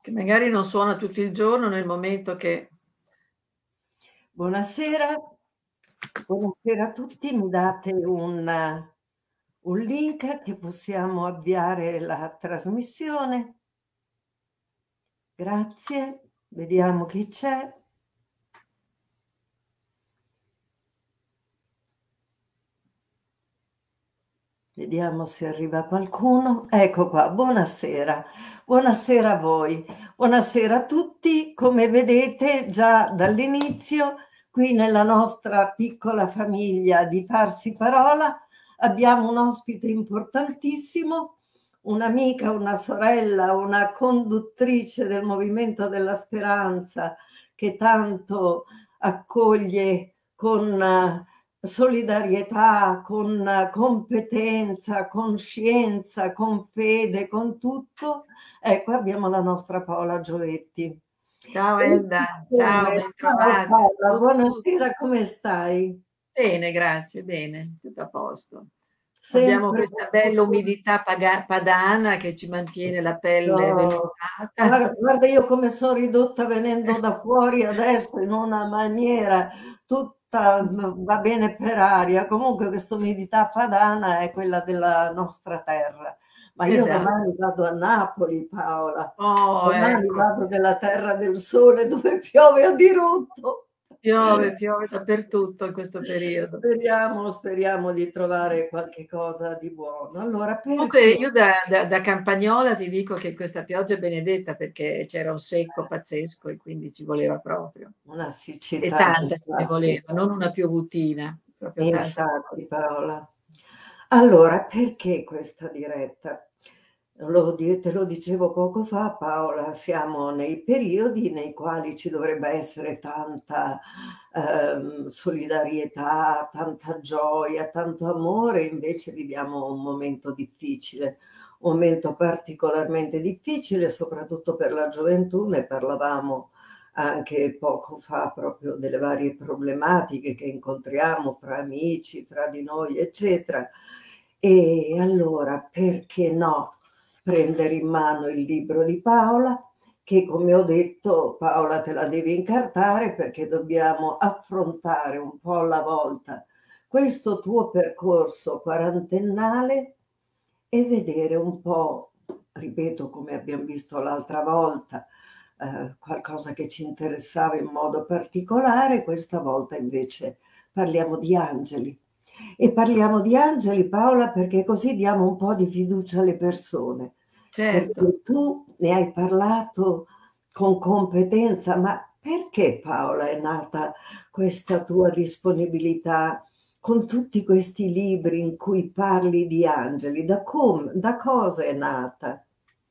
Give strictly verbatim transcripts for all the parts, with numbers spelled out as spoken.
Che magari non suona tutto il giorno nel momento che Buonasera, buonasera a tutti. Mi date un un link che possiamo avviare la trasmissione. Grazie, vediamo chi c'è. Vediamo se arriva qualcuno. Ecco qua, buonasera. Buonasera a voi. Buonasera a tutti. Come vedete già dall'inizio, qui nella nostra piccola famiglia di Farsi Parola abbiamo un ospite importantissimo, un'amica, una sorella, una conduttrice del Movimento della Speranza che tanto accoglie con solidarietà, con competenza, con scienza, con fede, con tutto. Ecco, abbiamo la nostra Paola Giovetti. ciao E Elda, ciao, siccome- Ciao bentrovata. Paola, Tu- tu- buonasera, come stai? Bene, grazie, bene, tutto a posto. Abbiamo Sempre questa bella umidità paga- padana che ci mantiene la pelle no. vellutata. Guarda, guarda io come sono ridotta venendo da fuori adesso in una maniera tutta va bene per aria. Comunque questa umidità padana è quella della nostra terra. Ma io Esatto. domani vado a Napoli, Paola. Oh, Domani ecco, vado nella terra del sole dove piove a dirotto. piove, piove dappertutto in questo periodo. Speriamo, speriamo di trovare qualche cosa di buono. Allora, Comunque perché io da, da- da campagnola ti dico che questa pioggia è benedetta perché c'era un secco pazzesco e quindi ci voleva proprio. una E siccità, tanta ce ne infatti. voleva, non una piovutina, proprio tanta. Infatti Paola. Allora, perché questa diretta? Lo di te lo dicevo poco fa Paola, siamo nei periodi nei quali ci dovrebbe essere tanta, ehm, solidarietà, tanta gioia, tanto amore, invece viviamo un momento difficile, un momento particolarmente difficile, soprattutto per la gioventù. Ne parlavamo anche poco fa proprio delle varie problematiche che incontriamo fra amici, fra di noi, eccetera. E allora perché no prendere in mano il libro di Paola, che come ho detto Paola te la devi incartare perché dobbiamo affrontare un po' alla volta questo tuo percorso quarantennale e vedere un po', ripeto come abbiamo visto l'altra volta, eh, qualcosa che ci interessava in modo particolare. Questa volta invece parliamo di angeli. E parliamo di angeli, Paola, perché così diamo un po' di fiducia alle persone, Certo. perché tu ne hai parlato con competenza, ma perché Paola è nata questa tua disponibilità con tutti questi libri in cui parli di angeli? Da come, da cosa è nata?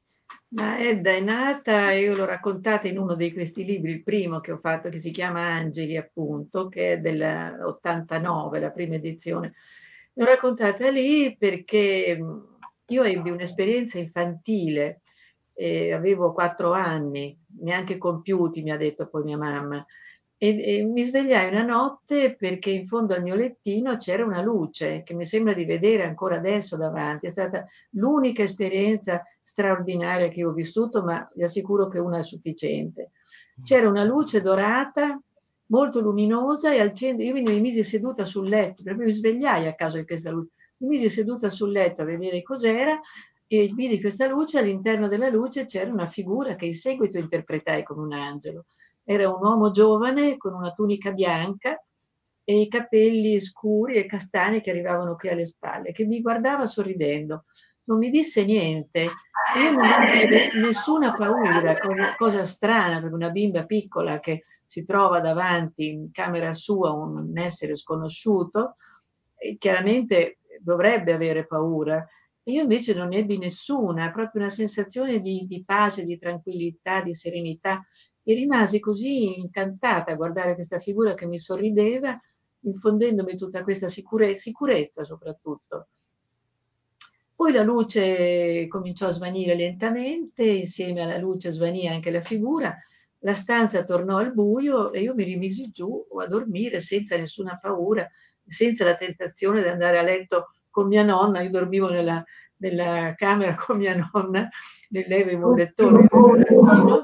Ma Edda è nata, io l'ho raccontata in uno di questi libri, il primo che ho fatto, che si chiama Angeli, appunto, che è dell'ottantanove, la prima edizione. L'ho raccontata lì perché mh, io ebbi un'esperienza infantile, eh, avevo quattro anni, neanche compiuti, mi ha detto poi mia mamma, e, e mi svegliai una notte perché in fondo al mio lettino c'era una luce che mi sembra di vedere ancora adesso davanti. È stata l'unica esperienza straordinaria che ho vissuto, ma vi assicuro che una è sufficiente. C'era una luce dorata, molto luminosa, e al centro, io mi misi seduta sul letto, proprio mi svegliai a causa di questa luce, mi misi seduta sul letto a vedere cos'era e vidi questa luce, all'interno della luce c'era una figura che in seguito interpretai come un angelo. Era un uomo giovane con una tunica bianca e i capelli scuri e castani che arrivavano qui alle spalle, che mi guardava sorridendo. Non mi disse niente e io non ebbi nessuna paura, cosa, cosa strana per una bimba piccola che si trova davanti in camera sua un essere sconosciuto, e chiaramente dovrebbe avere paura. Io invece non ebbi nessuna, proprio una sensazione di, di pace, di tranquillità, di serenità, e rimasi così incantata a guardare questa figura che mi sorrideva, infondendomi tutta questa sicure- sicurezza soprattutto. Poi la luce cominciò a svanire lentamente, insieme alla luce svanì anche la figura, la stanza tornò al buio e io mi rimisi giù a dormire senza nessuna paura, senza la tentazione di andare a letto con mia nonna. Io dormivo nella, nella camera con mia nonna, lei aveva un lettore latino,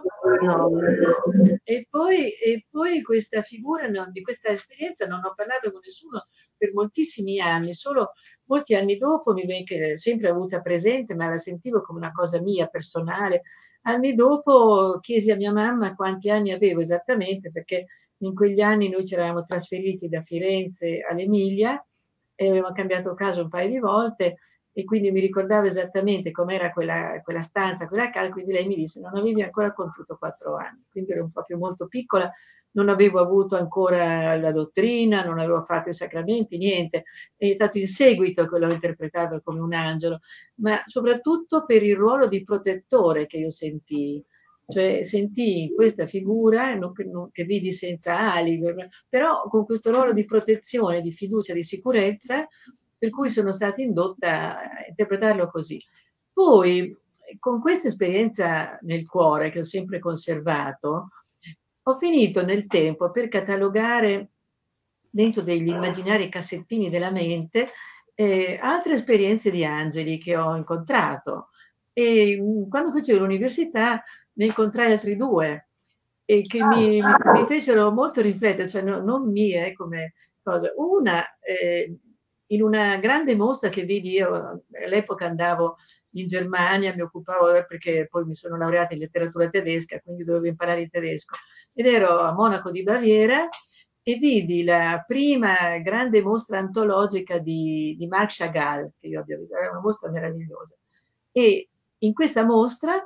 e poi, e poi questa figura, no, di questa esperienza non ho parlato con nessuno per moltissimi anni, solo molti anni dopo mi venne, che sempre avuta presente, ma la sentivo come una cosa mia, personale. Anni dopo chiesi a mia mamma quanti anni avevo esattamente, perché in quegli anni noi ci eravamo trasferiti da Firenze all'Emilia e avevamo cambiato casa un paio di volte, e quindi mi ricordavo esattamente com'era quella, quella stanza, quella casa, quindi lei mi disse non avevi ancora compiuto quattro anni, quindi ero proprio molto piccola, non avevo avuto ancora la dottrina, non avevo fatto i sacramenti, niente, è stato in seguito che l'ho interpretato come un angelo, ma soprattutto per il ruolo di protettore che io sentii, cioè sentii questa figura no, che, no, che vidi senza ali, però con questo ruolo di protezione, di fiducia, di sicurezza, per cui sono stata indotta a interpretarlo così. Poi, con questa esperienza nel cuore che ho sempre conservato, ho finito nel tempo per catalogare dentro degli immaginari cassettini della mente eh, altre esperienze di angeli che ho incontrato. E mh, quando facevo l'università ne incontrai altri due e che mi, mi, mi fecero molto riflettere, cioè no, non mie come cosa. Una, eh, in una grande mostra che vidi io, all'epoca andavo in Germania, mi occupavo perché poi mi sono laureata in letteratura tedesca, quindi dovevo imparare il tedesco, ed ero a Monaco di Baviera e vidi la prima grande mostra antologica di, di Marc Chagall, che io abbia visto, era una mostra meravigliosa. E in questa mostra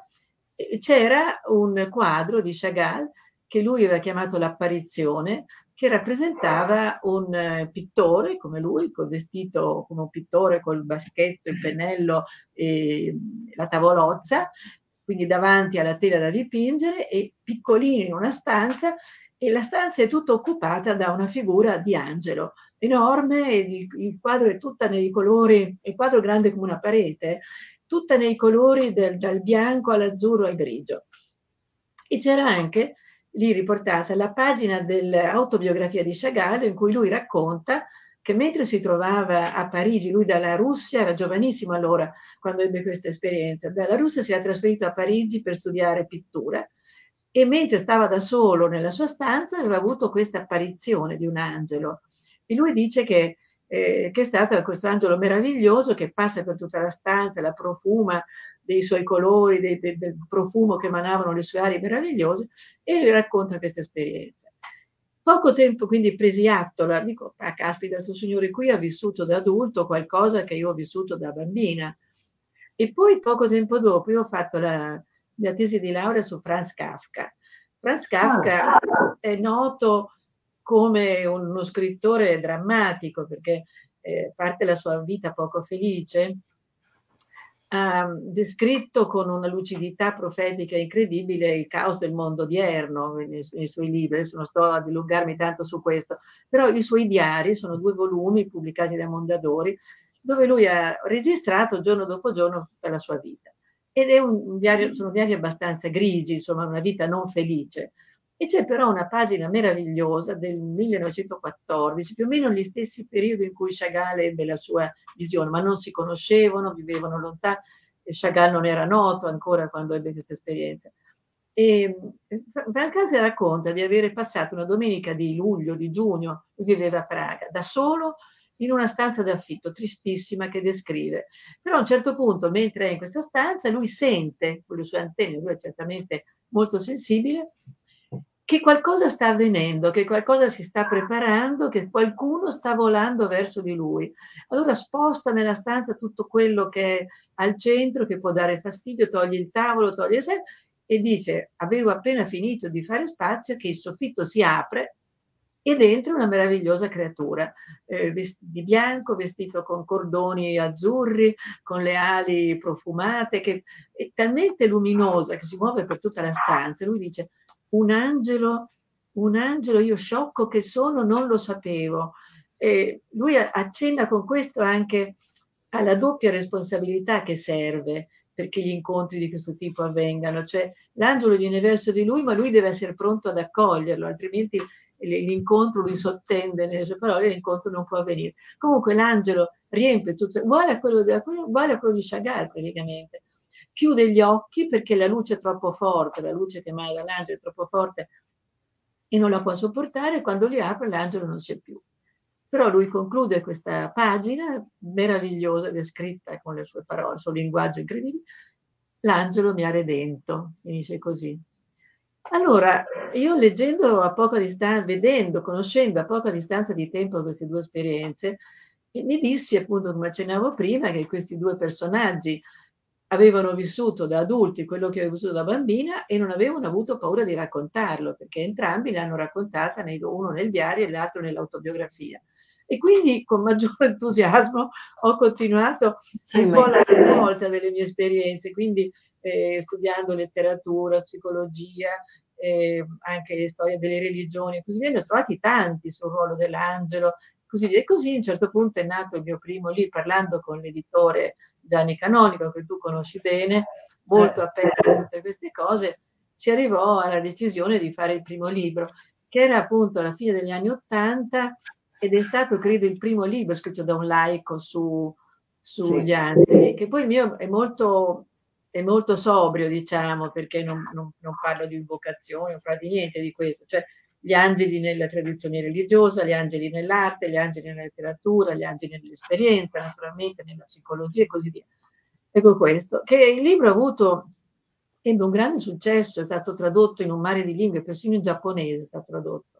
c'era un quadro di Chagall che lui aveva chiamato L'Apparizione, che rappresentava un pittore come lui, col vestito come un pittore, col baschetto, il pennello e la tavolozza, quindi davanti alla tela da dipingere, e piccolino in una stanza, e la stanza è tutta occupata da una figura di angelo enorme, il, il quadro è tutta nei colori, il quadro è grande come una parete, tutta nei colori del, dal bianco all'azzurro al grigio. E c'era anche lì riportata la pagina dell'autobiografia di Chagall in cui lui racconta che mentre si trovava a Parigi, lui dalla Russia, era giovanissimo allora quando ebbe questa esperienza, dalla Russia si era trasferito a Parigi per studiare pittura, e mentre stava da solo nella sua stanza aveva avuto questa apparizione di un angelo, e lui dice che, eh, che è stato questo angelo meraviglioso che passa per tutta la stanza, la profuma dei suoi colori, dei, del, del profumo che emanavano le sue arie meravigliose, e lui racconta questa esperienza. Poco tempo quindi presi atto, la, dico, ah caspita, questo signore qui ha vissuto da adulto qualcosa che io ho vissuto da bambina. E poi poco tempo dopo io ho fatto la mia tesi di laurea su Franz Kafka. Franz Kafka è noto come uno scrittore drammatico perché eh, parte la sua vita poco felice, ha descritto con una lucidità profetica incredibile il caos del mondo odierno nei, nei suoi libri. Adesso non sto a dilungarmi tanto su questo, però i suoi diari sono due volumi pubblicati da Mondadori, dove lui ha registrato giorno dopo giorno tutta la sua vita. Ed è un diario, sono diari abbastanza grigi, insomma, una vita non felice. E c'è però una pagina meravigliosa del millenovecentoquattordici, più o meno gli stessi periodi in cui Chagall ebbe la sua visione, ma non si conoscevano, vivevano lontano, e Chagall non era noto ancora quando ebbe questa esperienza. E Franz Kafka racconta di avere passato una domenica di luglio, di giugno, lui viveva a Praga, da solo in una stanza d'affitto, tristissima, che descrive. Però a un certo punto, mentre è in questa stanza, lui sente, con le sue antenne, lui è certamente molto sensibile, che qualcosa sta avvenendo, che qualcosa si sta preparando, che qualcuno sta volando verso di lui. Allora sposta nella stanza tutto quello che è al centro, che può dare fastidio, toglie il tavolo, toglie il sé, e dice, avevo appena finito di fare spazio, che il soffitto si apre e dentro una meravigliosa creatura, eh, di bianco, vestito con cordoni azzurri, con le ali profumate, che è talmente luminosa che si muove per tutta la stanza. Lui dice, un angelo, un angelo, io sciocco che sono, non lo sapevo. E lui accenna con questo anche alla doppia responsabilità che serve perché gli incontri di questo tipo avvengano, cioè l'angelo viene verso di lui, ma lui deve essere pronto ad accoglierlo, altrimenti l'incontro lui sottende nelle sue parole, l'incontro non può avvenire. Comunque l'angelo riempie tutto, uguale a quello, della, uguale a quello di Chagall praticamente. Chiude gli occhi perché la luce è troppo forte, la luce che emana dall'angelo è troppo forte e non la può sopportare, quando li apre l'angelo non c'è più. Però lui conclude questa pagina meravigliosa, descritta con le sue parole, il suo linguaggio incredibile. L'angelo mi ha redento, finisce così. Allora, io leggendo a poca distanza, vedendo, conoscendo a poca distanza di tempo queste due esperienze, mi dissi appunto, come accennavo prima, che questi due personaggi avevano vissuto da adulti quello che avevo vissuto da bambina e non avevano avuto paura di raccontarlo, perché entrambi l'hanno raccontata, uno nel diario e l'altro nell'autobiografia. E quindi con maggiore entusiasmo ho continuato Sì, un po' ma... la raccolta delle mie esperienze, quindi eh, studiando letteratura, psicologia, eh, anche storia delle religioni e così via, ne ho trovati tanti sul ruolo dell'angelo, così via. E così a un certo punto è nato il mio primo libro, parlando con l'editore Gianni Canonico, che tu conosci bene, molto aperto a tutte queste cose, si arrivò alla decisione di fare il primo libro, che era appunto alla fine degli anni Ottanta, ed è stato, credo, il primo libro scritto da un laico su, sugli sì. angeli, che poi il mio è molto, è molto sobrio, diciamo, perché non, non, non parlo di invocazione, non parlo di niente di questo, cioè gli angeli nella tradizione religiosa, gli angeli nell'arte, gli angeli nella letteratura, gli angeli nell'esperienza, naturalmente nella psicologia e così via. Ecco questo, che il libro ha avuto, ebbe un grande successo, è stato tradotto in un mare di lingue, persino in giapponese è stato tradotto.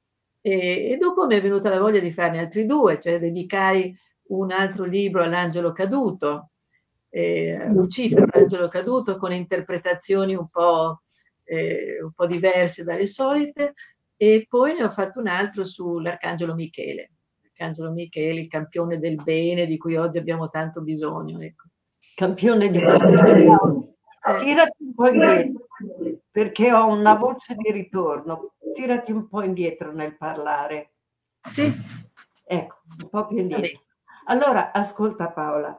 E, e dopo mi è venuta la voglia di farne altri due, cioè dedicai un altro libro all'angelo caduto, eh, Lucifero, l'angelo caduto, con interpretazioni un po', eh, un po' diverse dalle solite, e poi ne ho fatto un altro sull'arcangelo Michele, l'arcangelo Michele, il campione del bene di cui oggi abbiamo tanto bisogno. Ecco. Campione di tutto. Tirati un po' indietro, perché ho una voce di ritorno. Tirati un po' indietro nel parlare. Sì. Ecco, un po' più indietro. Allora, ascolta Paola,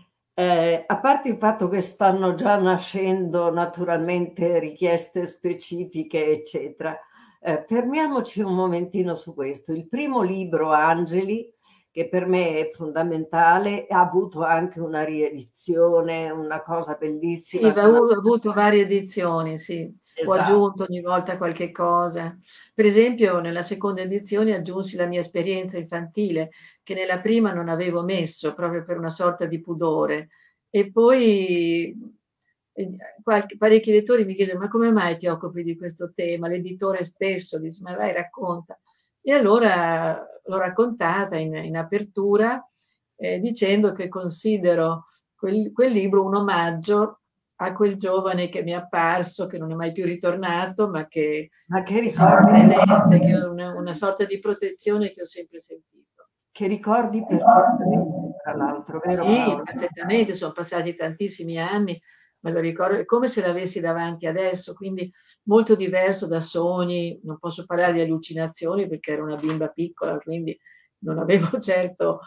eh, a parte il fatto che stanno già nascendo naturalmente richieste specifiche, eccetera, eh, fermiamoci un momentino su questo. Il primo libro, Angeli, che per me è fondamentale, ha avuto anche una riedizione, una cosa bellissima. Sì, ha avuto, avuto varie edizioni, sì. Ho Esatto. aggiunto ogni volta qualche cosa. Per esempio, nella seconda edizione aggiunsi la mia esperienza infantile, che nella prima non avevo messo, proprio per una sorta di pudore. E poi eh, qualche, parecchi lettori mi chiedono: ma come mai ti occupi di questo tema? L'editore stesso dice: ma dai, racconta. E allora l'ho raccontata in, in apertura, eh, dicendo che considero quel, quel libro un omaggio a quel giovane che mi è apparso, che non è mai più ritornato, ma che Ma che è sempre ricordi, presente, che è una, una sorta di protezione che ho sempre sentito. che ricordi perfettamente, tra l'altro, vero Sì, Paola? perfettamente, sono passati tantissimi anni, me lo ricordo, è come se l'avessi davanti adesso, quindi molto diverso da sogni, non posso parlare di allucinazioni perché ero una bimba piccola, quindi non avevo certo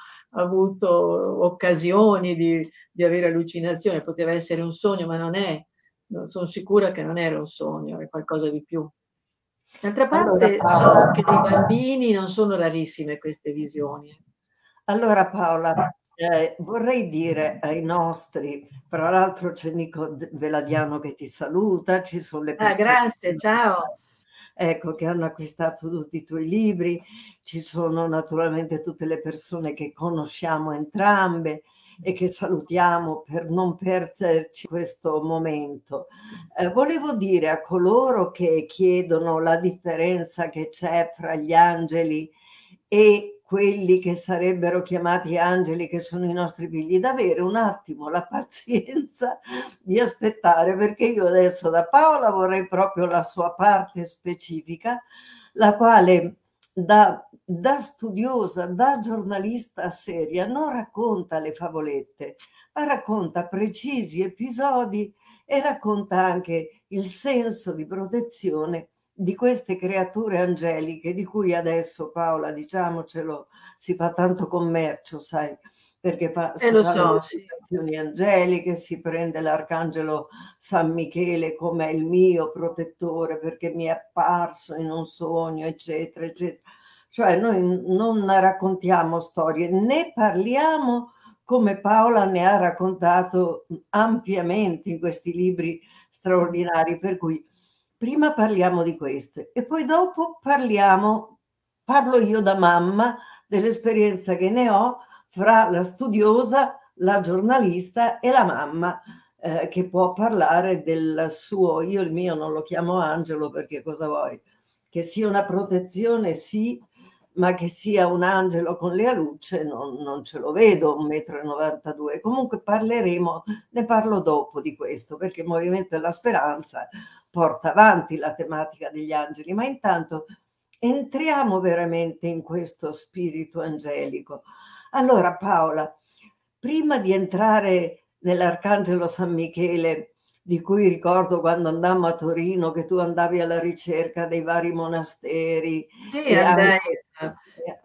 avuto occasioni di, di avere allucinazioni, poteva essere un sogno, ma non è, non sono sicura che non era un sogno, è qualcosa di più. D'altra Allora, parte Paola, so che nei bambini non sono rarissime queste visioni. allora Paola, eh, vorrei dire ai nostri, tra l'altro c'è Nico Veladiano che ti saluta, ci sono le Ah, persone grazie, ciao. ecco, che hanno acquistato tutti i tuoi libri, ci sono naturalmente tutte le persone che conosciamo entrambe e che salutiamo per non perderci questo momento. Eh, volevo dire a coloro che chiedono la differenza che c'è fra gli angeli e quelli che sarebbero chiamati angeli, che sono i nostri figli, di avere un attimo la pazienza di aspettare, perché io adesso da Paola vorrei proprio la sua parte specifica, la quale da, da studiosa, da giornalista seria, non racconta le favolette, ma racconta precisi episodi e racconta anche il senso di protezione di queste creature angeliche di cui adesso, Paola, diciamocelo, si fa tanto commercio, sai, perché fa Eh si lo fanno so, le sì. citazioni angeliche, si prende l'arcangelo San Michele come il mio protettore perché mi è apparso in un sogno, eccetera, eccetera. Cioè noi non raccontiamo storie, né parliamo come Paola ne ha raccontato ampiamente in questi libri straordinari, per cui prima parliamo di queste e poi dopo parliamo, parlo io da mamma dell'esperienza che ne ho fra la studiosa, la giornalista e la mamma, eh, che può parlare del suo, io il mio non lo chiamo angelo perché cosa vuoi? Che sia una protezione, sì, ma che sia un angelo con le alucce non, non ce lo vedo, un metro e novantadue. Comunque parleremo, ne parlo dopo di questo, perché il Movimento della Speranza porta avanti la tematica degli angeli, ma intanto entriamo veramente in questo spirito angelico. Allora Paola, prima di entrare nell'Arcangelo San Michele, di cui ricordo quando andammo a Torino che tu andavi alla ricerca dei vari monasteri Sì, e andai anche a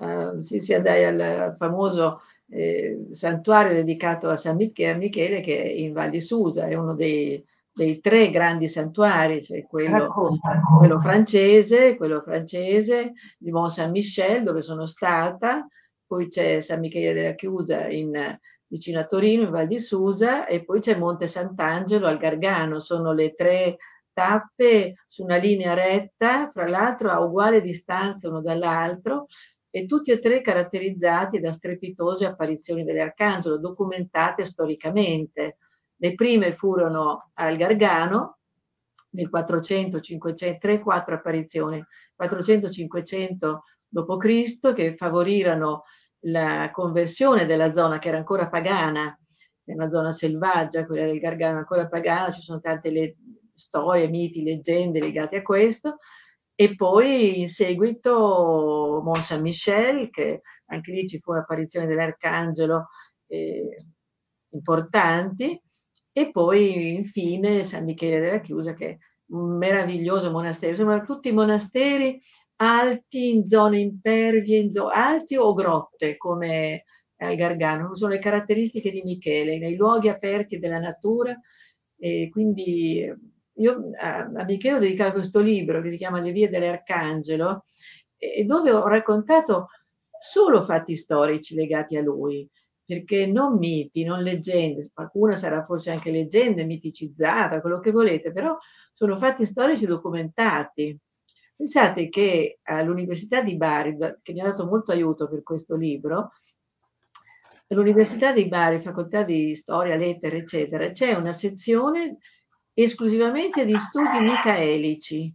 a sì, sì, andai al al famoso, ehm, santuario dedicato a San Miche a Michele che è in Val di Susa, è uno dei dei tre grandi santuari, c'è quello racconta. quello francese quello francese di Mont Saint-Michel, dove sono stata, poi c'è San Michele della Chiusa in vicino a Torino, in Val di Susa, e poi c'è Monte Sant'Angelo al Gargano. Sono le tre tappe su una linea retta, fra l'altro a uguale distanza uno dall'altro, e tutti e tre caratterizzati da strepitose apparizioni dell'arcangelo, documentate storicamente. Le prime furono al Gargano nel quattrocento cinquecento, tre quattro apparizioni, quattrocento cinquecento dopo Cristo, che favorirono la conversione della zona che era ancora pagana, è una zona selvaggia, quella del Gargano ancora pagana, ci sono tante le storie, miti, leggende legate a questo, e poi in seguito Mont Saint-Michel, che anche lì ci fu un'apparizione dell'arcangelo eh, importanti, e poi infine San Michele della Chiusa, che è un meraviglioso monastero. Sono tutti monasteri alti, in zone impervie, in zo- alti o grotte come al Gargano, sono le caratteristiche di Michele, nei luoghi aperti della natura. E quindi io a, a Michele ho dedicato questo libro che si chiama Le vie dell'Arcangelo, e dove ho raccontato solo fatti storici legati a lui, perché non miti, non leggende, qualcuna sarà forse anche leggende, miticizzata, quello che volete, però sono fatti storici documentati. Pensate che all'Università di Bari, che mi ha dato molto aiuto per questo libro, all'Università di Bari, facoltà di storia, lettere, eccetera, c'è una sezione esclusivamente di studi micaelici,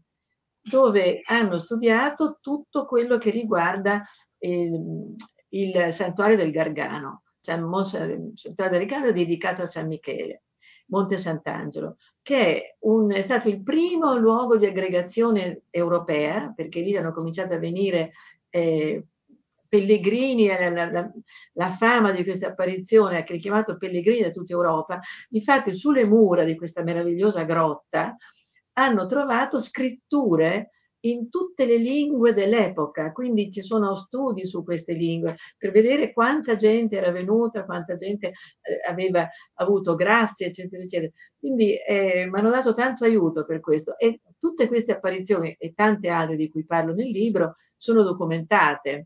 dove hanno studiato tutto quello che riguarda ehm, il santuario del Gargano, San Mos- il santuario del Gargano è dedicato a San Michele, Monte Sant'Angelo, che è, un, è stato il primo luogo di aggregazione europea, perché lì hanno cominciato a venire eh, pellegrini, eh, la, la, la fama di questa apparizione ha richiamato pellegrini da tutta Europa. Infatti sulle mura di questa meravigliosa grotta hanno trovato scritture in tutte le lingue dell'epoca, quindi ci sono studi su queste lingue per vedere quanta gente era venuta, quanta gente eh, aveva avuto grazie, eccetera, eccetera. Quindi eh, mi hanno dato tanto aiuto per questo, e tutte queste apparizioni e tante altre di cui parlo nel libro sono documentate.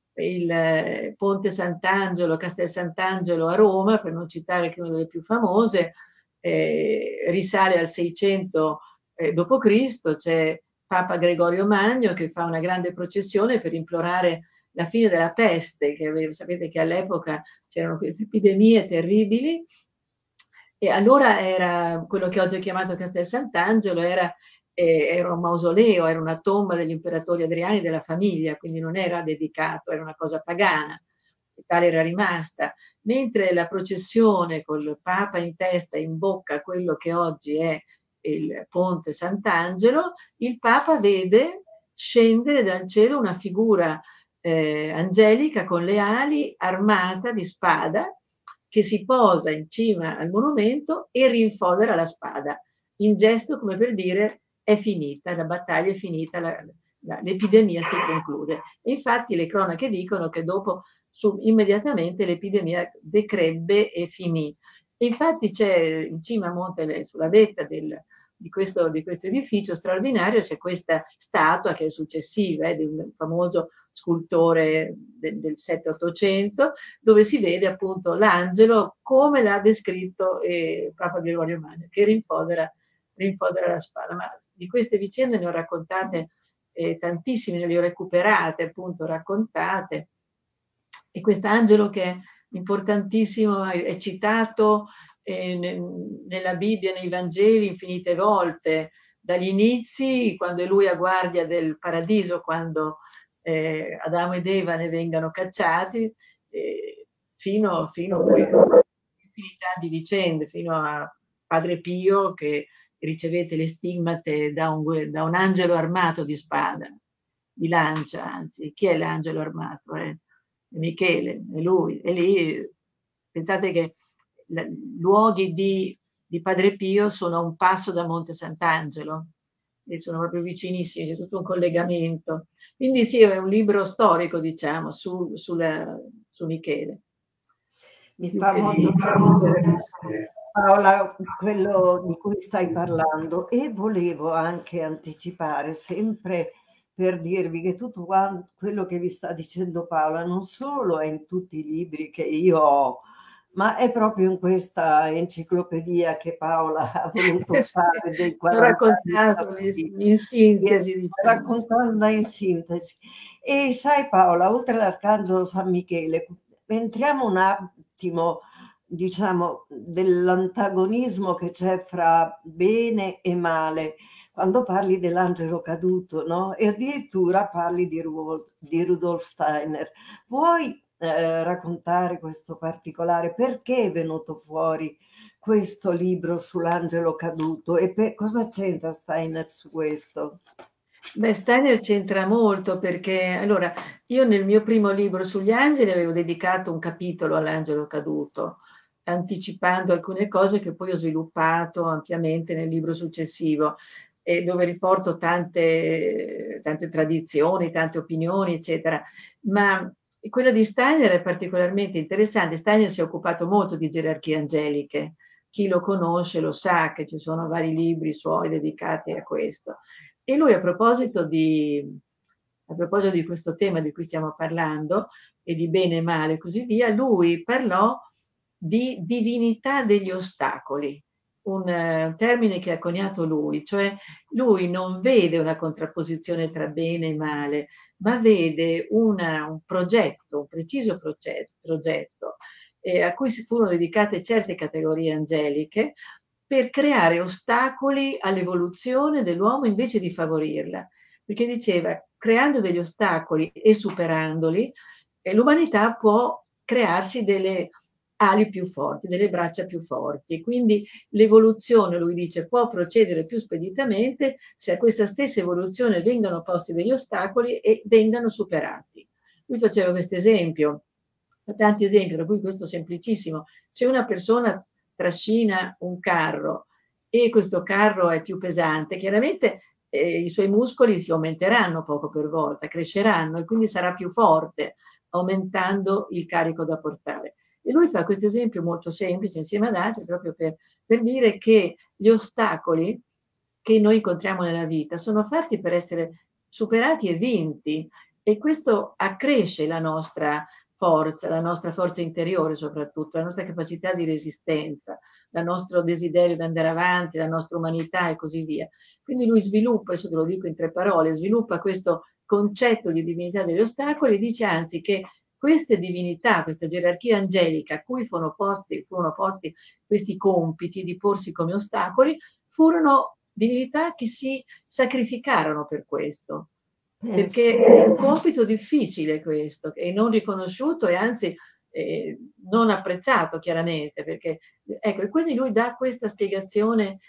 Il eh, Ponte Sant'Angelo, Castel Sant'Angelo a Roma, per non citare che è una delle più famose, eh, risale al seicento eh, dopo Cristo, c'è Papa Gregorio Magno che fa una grande processione per implorare la fine della peste, che sapete che all'epoca c'erano queste epidemie terribili, e allora era quello che oggi è chiamato Castel Sant'Angelo, era, eh, era un mausoleo, era una tomba degli imperatori adriani della famiglia, quindi non era dedicato, era una cosa pagana, e tale era rimasta. Mentre la processione col Papa in testa, in bocca, quello che oggi è il Ponte Sant'Angelo, il Papa vede scendere dal cielo una figura eh, angelica con le ali, armata di spada, che si posa in cima al monumento e rinfodera la spada, in gesto come per dire è finita, la battaglia è finita, la, la, l'epidemia si conclude. E infatti le cronache dicono che dopo su, immediatamente l'epidemia decrebbe e finì. E infatti c'è in cima a Monte, sulla vetta del, di, questo, di questo edificio straordinario, c'è questa statua che è successiva, eh, di un famoso scultore del, del sette ottocento, dove si vede appunto l'angelo come l'ha descritto eh, Papa Gregorio Magno, che rinfodera, rinfodera la spada. Ma di queste vicende ne ho raccontate eh, tantissime, ne le ho recuperate, appunto raccontate. E quest'angelo che è importantissimo, è citato eh, nella Bibbia, nei Vangeli infinite volte, dagli inizi, quando è lui a guardia del paradiso, quando eh, Adamo ed Eva ne vengano cacciati, eh, fino, fino a poi infinità di vicende, fino a Padre Pio che ricevette le stigmate da un, da un angelo armato di spada, di lancia, anzi. Chi è l'angelo armato? Eh? È Michele, è lui. E lì pensate che luoghi di, di Padre Pio sono a un passo da Monte Sant'Angelo, e sono proprio vicinissimi, c'è tutto un collegamento. Quindi sì, è un libro storico, diciamo, su, sulla, su Michele. Mi fa molto piacere, Paola, quello di cui stai parlando, e volevo anche anticipare, sempre per dirvi che tutto quello che vi sta dicendo Paola non solo è in tutti i libri che io ho, ma è proprio in questa enciclopedia che Paola ha voluto fare dei quaranta anni in sintesi, diciamo. Raccontarla in sintesi. E sai Paola, oltre all'Arcangelo San Michele, entriamo un attimo, diciamo, dell'antagonismo che c'è fra bene e male, quando parli dell'angelo caduto, no? E addirittura parli di, Ru di Rudolf Steiner. Vuoi eh, raccontare questo particolare? Perché è venuto fuori questo libro sull'angelo caduto e per cosa c'entra Steiner su questo? Beh, Steiner c'entra molto perché, allora, io nel mio primo libro sugli angeli avevo dedicato un capitolo all'angelo caduto, anticipando alcune cose che poi ho sviluppato ampiamente nel libro successivo, e dove riporto tante, tante tradizioni, tante opinioni, eccetera. Ma quella di Steiner è particolarmente interessante. Steiner si è occupato molto di gerarchie angeliche. Chi lo conosce lo sa che ci sono vari libri suoi dedicati a questo. E lui, a proposito di, a proposito di questo tema di cui stiamo parlando, e di bene e male e così via, lui parlò di divinità degli ostacoli, un uh, termine che ha coniato lui, cioè lui non vede una contrapposizione tra bene e male, ma vede una, un progetto, un preciso progetto, progetto eh, a cui si furono dedicate certe categorie angeliche, per creare ostacoli all'evoluzione dell'uomo invece di favorirla. Perché diceva, creando degli ostacoli e superandoli, eh, l'umanità può crearsi delle ali più forti, delle braccia più forti. Quindi l'evoluzione, lui dice, può procedere più speditamente se a questa stessa evoluzione vengano posti degli ostacoli e vengano superati. Lui faceva questo esempio, tanti esempi, tra cui questo semplicissimo. Se una persona trascina un carro e questo carro è più pesante, chiaramente eh, i suoi muscoli si aumenteranno poco per volta, cresceranno e quindi sarà più forte, aumentando il carico da portare. E lui fa questo esempio molto semplice insieme ad altri proprio per, per dire che gli ostacoli che noi incontriamo nella vita sono fatti per essere superati e vinti, e questo accresce la nostra forza, la nostra forza interiore soprattutto, la nostra capacità di resistenza, il nostro desiderio di andare avanti, la nostra umanità e così via. Quindi lui sviluppa, adesso te lo dico in tre parole, sviluppa questo concetto di divinità degli ostacoli e dice anzi che queste divinità, questa gerarchia angelica a cui furono posti, furono posti questi compiti di porsi come ostacoli, furono divinità che si sacrificarono per questo. Perché è un compito difficile questo, e non riconosciuto e anzi eh, non apprezzato chiaramente, perché ecco, e quindi lui dà questa spiegazione,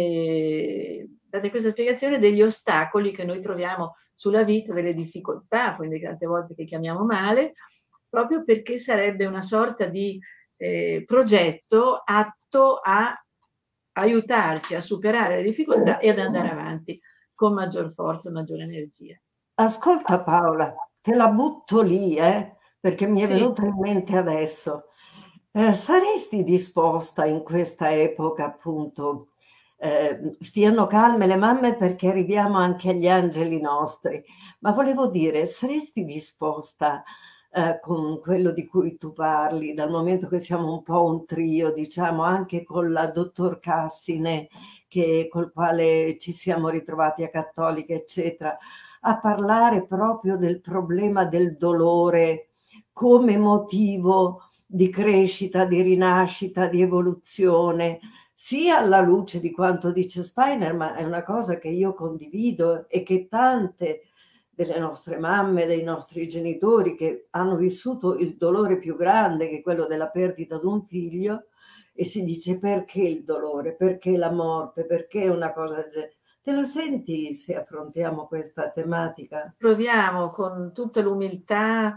eh, dà questa spiegazione degli ostacoli che noi troviamo sulla vita, delle difficoltà, quindi tante volte che chiamiamo male, proprio perché sarebbe una sorta di eh, progetto atto a aiutarci a superare le difficoltà e ad andare avanti con maggior forza, maggiore energia. Ascolta Paola, te la butto lì, eh? perché mi è Sì. venuta in mente adesso. Eh, saresti disposta in questa epoca, appunto, eh, stiano calme le mamme perché arriviamo anche agli angeli nostri, ma volevo dire, saresti disposta, eh, con quello di cui tu parli, dal momento che siamo un po' un trio, diciamo, anche con la dottor Cassine, che, col quale ci siamo ritrovati a Cattolica, eccetera, a parlare proprio del problema del dolore come motivo di crescita, di rinascita, di evoluzione, sia alla luce di quanto dice Steiner, ma è una cosa che io condivido e che tante delle nostre mamme, dei nostri genitori che hanno vissuto il dolore più grande, che è quello della perdita di un figlio, e si dice perché il dolore, perché la morte, perché una cosa del genere. Te lo senti se affrontiamo questa tematica? Proviamo con tutta l'umiltà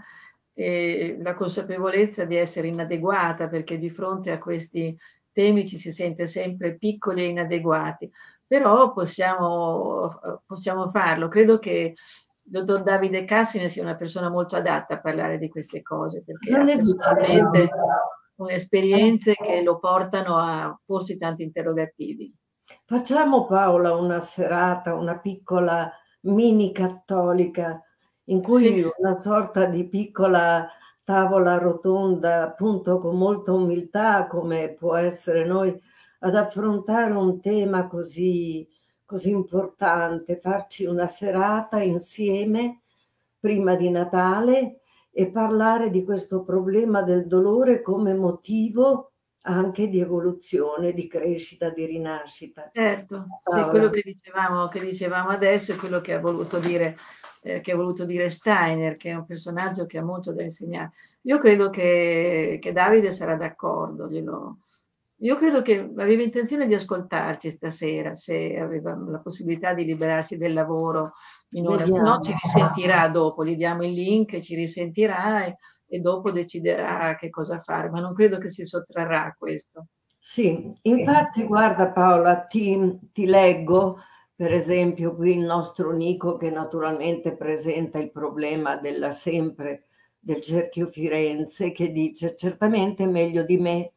e la consapevolezza di essere inadeguata, perché di fronte a questi temi ci si sente sempre piccoli e inadeguati, però possiamo, eh, possiamo farlo. Credo che il dottor Davide Cassine sia una persona molto adatta a parlare di queste cose, perché Cosa ha ne dici? personalmente esperienze che lo portano a porsi tanti interrogativi. Facciamo Paola una serata, una piccola mini cattolica, in Sì. cui una sorta di piccola tavola rotonda, appunto con molta umiltà, come può essere noi, ad affrontare un tema così, così importante, farci una serata insieme prima di Natale e parlare di questo problema del dolore come motivo anche di evoluzione, di crescita, di rinascita. Certo, sì, quello Paola. che dicevamo che dicevamo adesso è quello che ha voluto dire ehm, che ha voluto dire Steiner, che è un personaggio che ha molto da insegnare. Io credo che che Davide sarà d'accordo, glielo io credo che aveva intenzione di ascoltarci stasera, se aveva la possibilità di liberarsi del lavoro in ora, se no ci Vediamo. risentirà dopo, gli diamo il link, ci risentirà e e dopo deciderà che cosa fare, ma non credo che si sottrarrà a questo. Sì, infatti guarda Paola, ti, ti leggo per esempio qui il nostro Nico che naturalmente presenta il problema della sempre del cerchio Firenze che dice certamente meglio di me.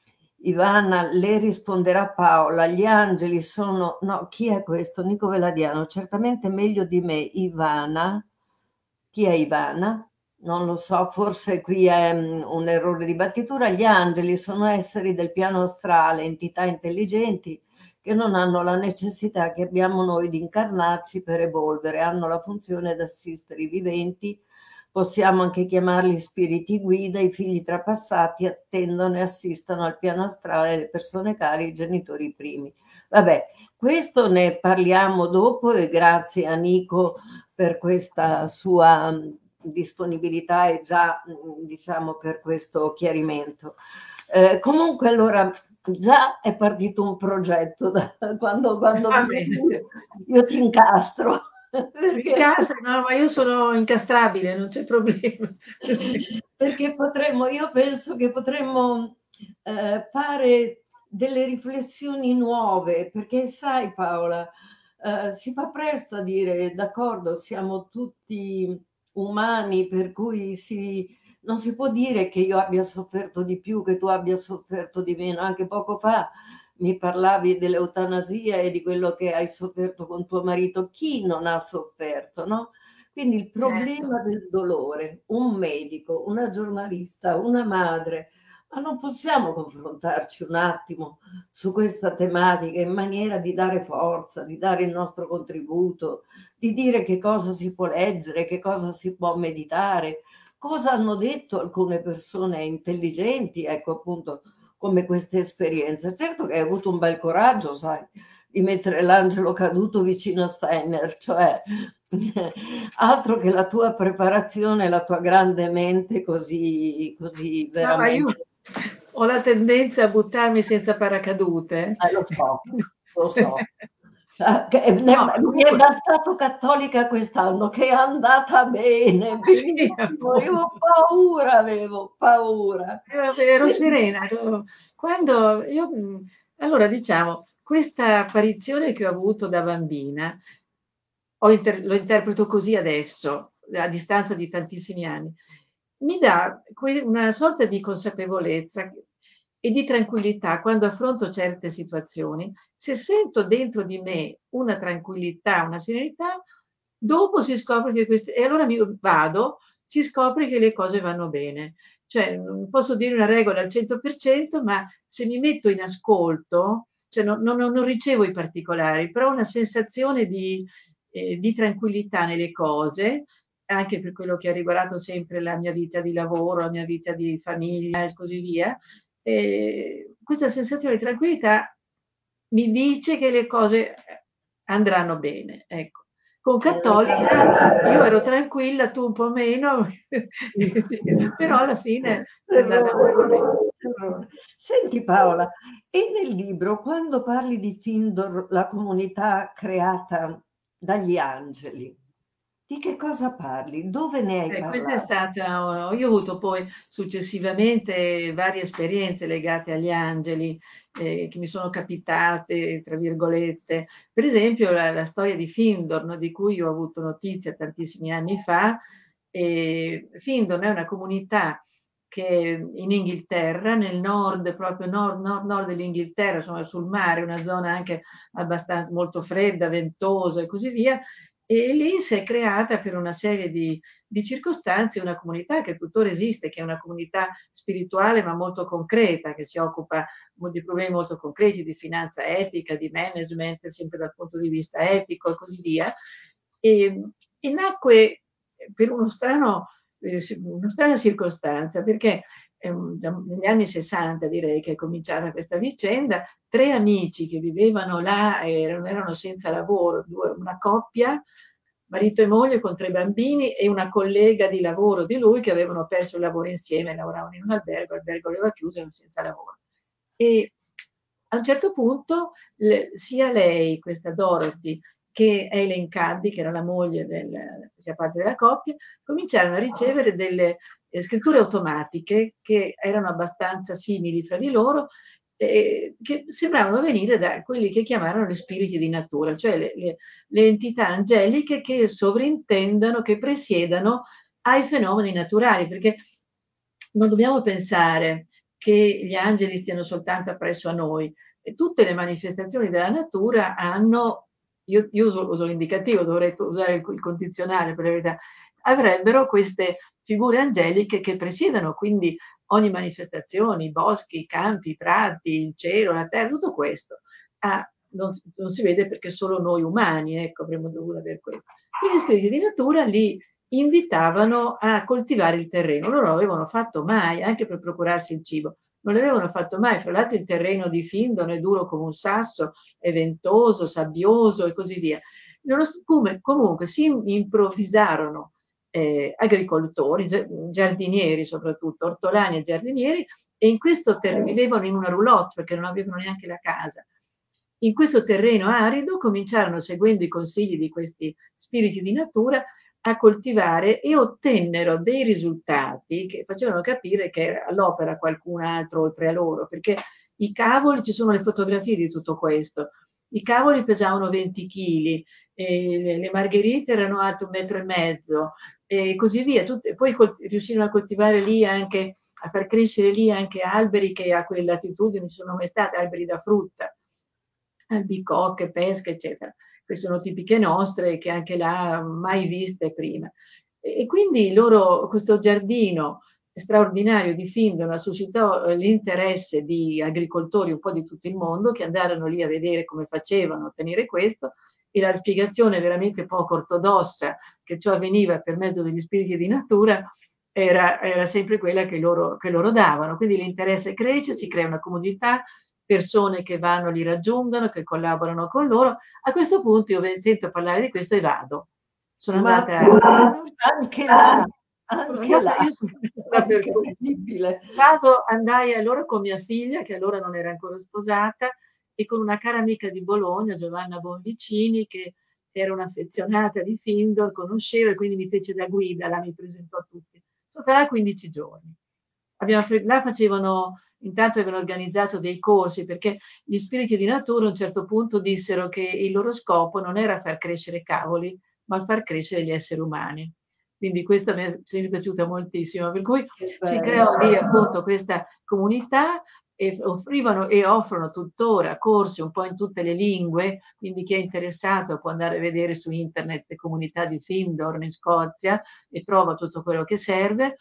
Ivana, le risponderà Paola, gli angeli sono, no, chi è questo? Nico Veladiano, certamente meglio di me, Ivana, chi è Ivana? Non lo so, forse qui è mm, un errore di battitura. Gli angeli sono esseri del piano astrale, entità intelligenti che non hanno la necessità che abbiamo noi di incarnarci per evolvere, hanno la funzione di assistere i viventi, possiamo anche chiamarli spiriti guida, i figli trapassati attendono e assistono al piano astrale le persone care, i genitori primi. Vabbè, questo ne parliamo dopo e grazie a Nico per questa sua disponibilità e già diciamo per questo chiarimento. Eh, comunque allora già è partito un progetto da, quando, quando Va bene. vieni io ti incastro perché, Incastri, no, ma io sono incastrabile, non c'è problema. Sì. perché potremmo, io penso che potremmo eh, fare delle riflessioni nuove, perché sai Paola, eh, si fa presto a dire d'accordo, siamo tutti umani, per cui si, non si può dire che io abbia sofferto di più, che tu abbia sofferto di meno. Anche poco fa mi parlavi dell'eutanasia e di quello che hai sofferto con tuo marito. Chi non ha sofferto, no? Quindi il Certo. problema del dolore, un medico, una giornalista, una madre, ma non possiamo confrontarci un attimo su questa tematica in maniera di dare forza, di dare il nostro contributo, di dire che cosa si può leggere, che cosa si può meditare, cosa hanno detto alcune persone intelligenti, ecco appunto come questa esperienza. Certo che hai avuto un bel coraggio, sai, di mettere l'angelo caduto vicino a Steiner, cioè altro che la tua preparazione, la tua grande mente così, così No, ma io veramente. ho la tendenza a buttarmi senza paracadute. Eh, lo so, lo so. Ah, che ne- No, mi è comunque bastato cattolica quest'anno, che è andata bene, sì, benissimo. Io ho appunto. paura, avevo paura. Ero ero Quindi, serena, ero quando io mhmm, allora diciamo, questa apparizione che ho avuto da bambina, ho inter lo interpreto così adesso, a distanza di tantissimi anni. mi dà que una sorta di consapevolezza e di tranquillità quando affronto certe situazioni. Se sento dentro di me una tranquillità, una serenità, dopo si scopre che queste e allora mi vado, si scopre che le cose vanno bene. Cioè, non posso dire una regola al cento per cento, ma se mi metto in ascolto, cioè no no non ricevo i particolari, però ho una sensazione di ehm, di tranquillità nelle cose, anche per quello che ha riguardato sempre la mia vita di lavoro, la mia vita di famiglia e così via. Ehm, questa sensazione di tranquillità mi dice che le cose, ehm, andranno bene, ecco. Con Cattolica io ero tranquilla, tu un po' meno, però alla fine è andata molto bene. Terrore, terrore. Senti Paola, e nel libro quando parli di Findor, la comunità creata dagli angeli, di che cosa parli? Dove ne hai Eh, questa è parlato? stata io ho avuto poi successivamente varie esperienze legate agli angeli, ehm, che mi sono "capitate" tra virgolette. Per esempio la la storia di Findor, no, di cui ho avuto notizia tantissimi anni fa. Ehm, Findon è una comunità che in Inghilterra, nel nord, proprio nord, nord, nord dell'Inghilterra, insomma sul mare, una zona anche abbastan molto fredda, ventosa e così via, e lì si è creata per una serie di di circostanze una comunità che tuttora esiste, che è una comunità spirituale ma molto concreta, che si occupa mo di problemi molto concreti, di finanza etica, di management, sempre dal punto di vista etico e così via. Ehm, e nacque per uno strano ehm, si una strana circostanza, perché, ehm, da negli anni 'sessanta direi che è cominciata questa vicenda, tre amici che vivevano là, erano erano senza lavoro, due una coppia, marito e moglie con tre bambini e una collega di lavoro di lui che avevano perso il lavoro insieme, lavoravano in un albergo, l'albergo aveva chiuso, erano senza lavoro. E a un certo punto l sia lei, questa Dorothy, che Helen Cuddy, che era la moglie del faceva parte della coppia, cominciarono a ricevere delle, ehm, scritture automatiche che erano abbastanza simili fra di loro, ehm, che sembravano venire da quelli che chiamarono gli spiriti di natura, cioè le le le entità angeliche che sovrintendano, che presiedano ai fenomeni naturali, perché non dobbiamo pensare che gli angeli stiano soltanto appresso a noi. E tutte le manifestazioni della natura hanno io io uso uso l'indicativo, dovrei to usare il co il condizionale per la verità, avrebbero queste figure angeliche che presiedono quindi ogni manifestazione, i boschi, i campi, i prati, il cielo, la terra, tutto questo. Ah, non s non si vede perché solo noi umani, ecco, avremmo dovuto aver questo. Quindi gli spiriti di natura li invitavano a coltivare il terreno. Loro non l'avevano fatto mai, anche per procurarsi il cibo. Non l'avevano fatto mai. Fra l'altro il terreno di Findon è duro come un sasso, è ventoso, sabbioso e così via. Nonost come comunque si improvvisarono, ehm, agricoltori, gia giardinieri soprattutto, ortolani e giardinieri, e in questo ter vivevano in una roulotte perché non avevano neanche la casa. In questo terreno arido cominciarono, seguendo i consigli di questi spiriti di natura, a coltivare e ottennero dei risultati che facevano capire che era all'opera qualcun altro oltre a loro, perché i cavoli, ci sono le fotografie di tutto questo, i cavoli pesavano venti chili, ehm, le le margherite erano alte un metro e mezzo e così via. Tutte poi col riuscirono a coltivare lì anche a far crescere lì anche alberi che a quelle latitudini non ci sono mai state, alberi da frutta, albicocche, pesche, eccetera. Queste sono tipiche nostre che anche là mai viste prima. E e quindi loro questo giardino straordinario di Findon suscitò, ehm, l'interesse di agricoltori un po' di tutto il mondo che andarono lì a vedere come facevano a ottenere questo, e la spiegazione veramente poco ortodossa che ciò avveniva per mezzo degli spiriti di natura era era sempre quella che loro che loro davano. Quindi l'interesse cresce, si crea una comunità, persone che vanno, li raggiungono, che collaborano con loro. A questo punto io ve sento parlare di questo e vado. Sono Ma andata a anche là, sono anche andata là, io sono andata è dappertutto. incredibile. Vado andai allora con mia figlia, che allora non era ancora sposata, e con una cara amica di Bologna, Giovanna Bonvicini, che era un'affezionata di Findor, conosceva e quindi mi fece da guida, là mi presentò a tutti. Sono stata là quindici giorni. Abbiamo fre là facevano intanto avevano organizzato dei corsi, perché gli spiriti di natura a un certo punto dissero che il loro scopo non era far crescere cavoli, ma far crescere gli esseri umani. quindi questo mi è sempre piaciuta moltissimo, per cui si creò lì appunto questa comunità e offrivano e offrono tuttora corsi un po' in tutte le lingue, quindi chi è interessato può andare a vedere su internet le comunità di Findorn in Scozia e trova tutto quello che serve.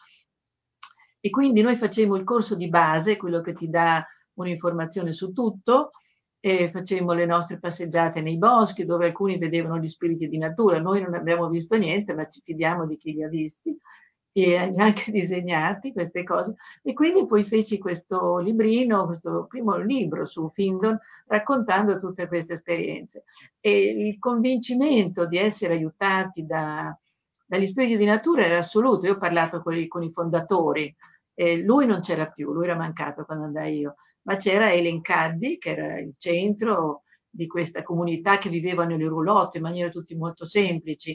E quindi noi facemmo il corso di base, quello che ti dà un'informazione su tutto, e facemmo le nostre passeggiate nei boschi dove alcuni vedevano gli spiriti di natura. Noi non abbiamo visto niente, ma ci fidiamo di chi li ha visti e anche disegnati queste cose. E quindi poi feci questo librino, questo primo libro su Findon, raccontando tutte queste esperienze. E il convincimento di essere aiutati da, dagli spiriti di natura era assoluto. Io ho parlato con i, con i fondatori, e lui non c'era più, lui era mancato quando andai io, ma c'era Ellen Caddy, che era il centro di questa comunità che viveva nelle roulotte in maniera tutti molto semplici,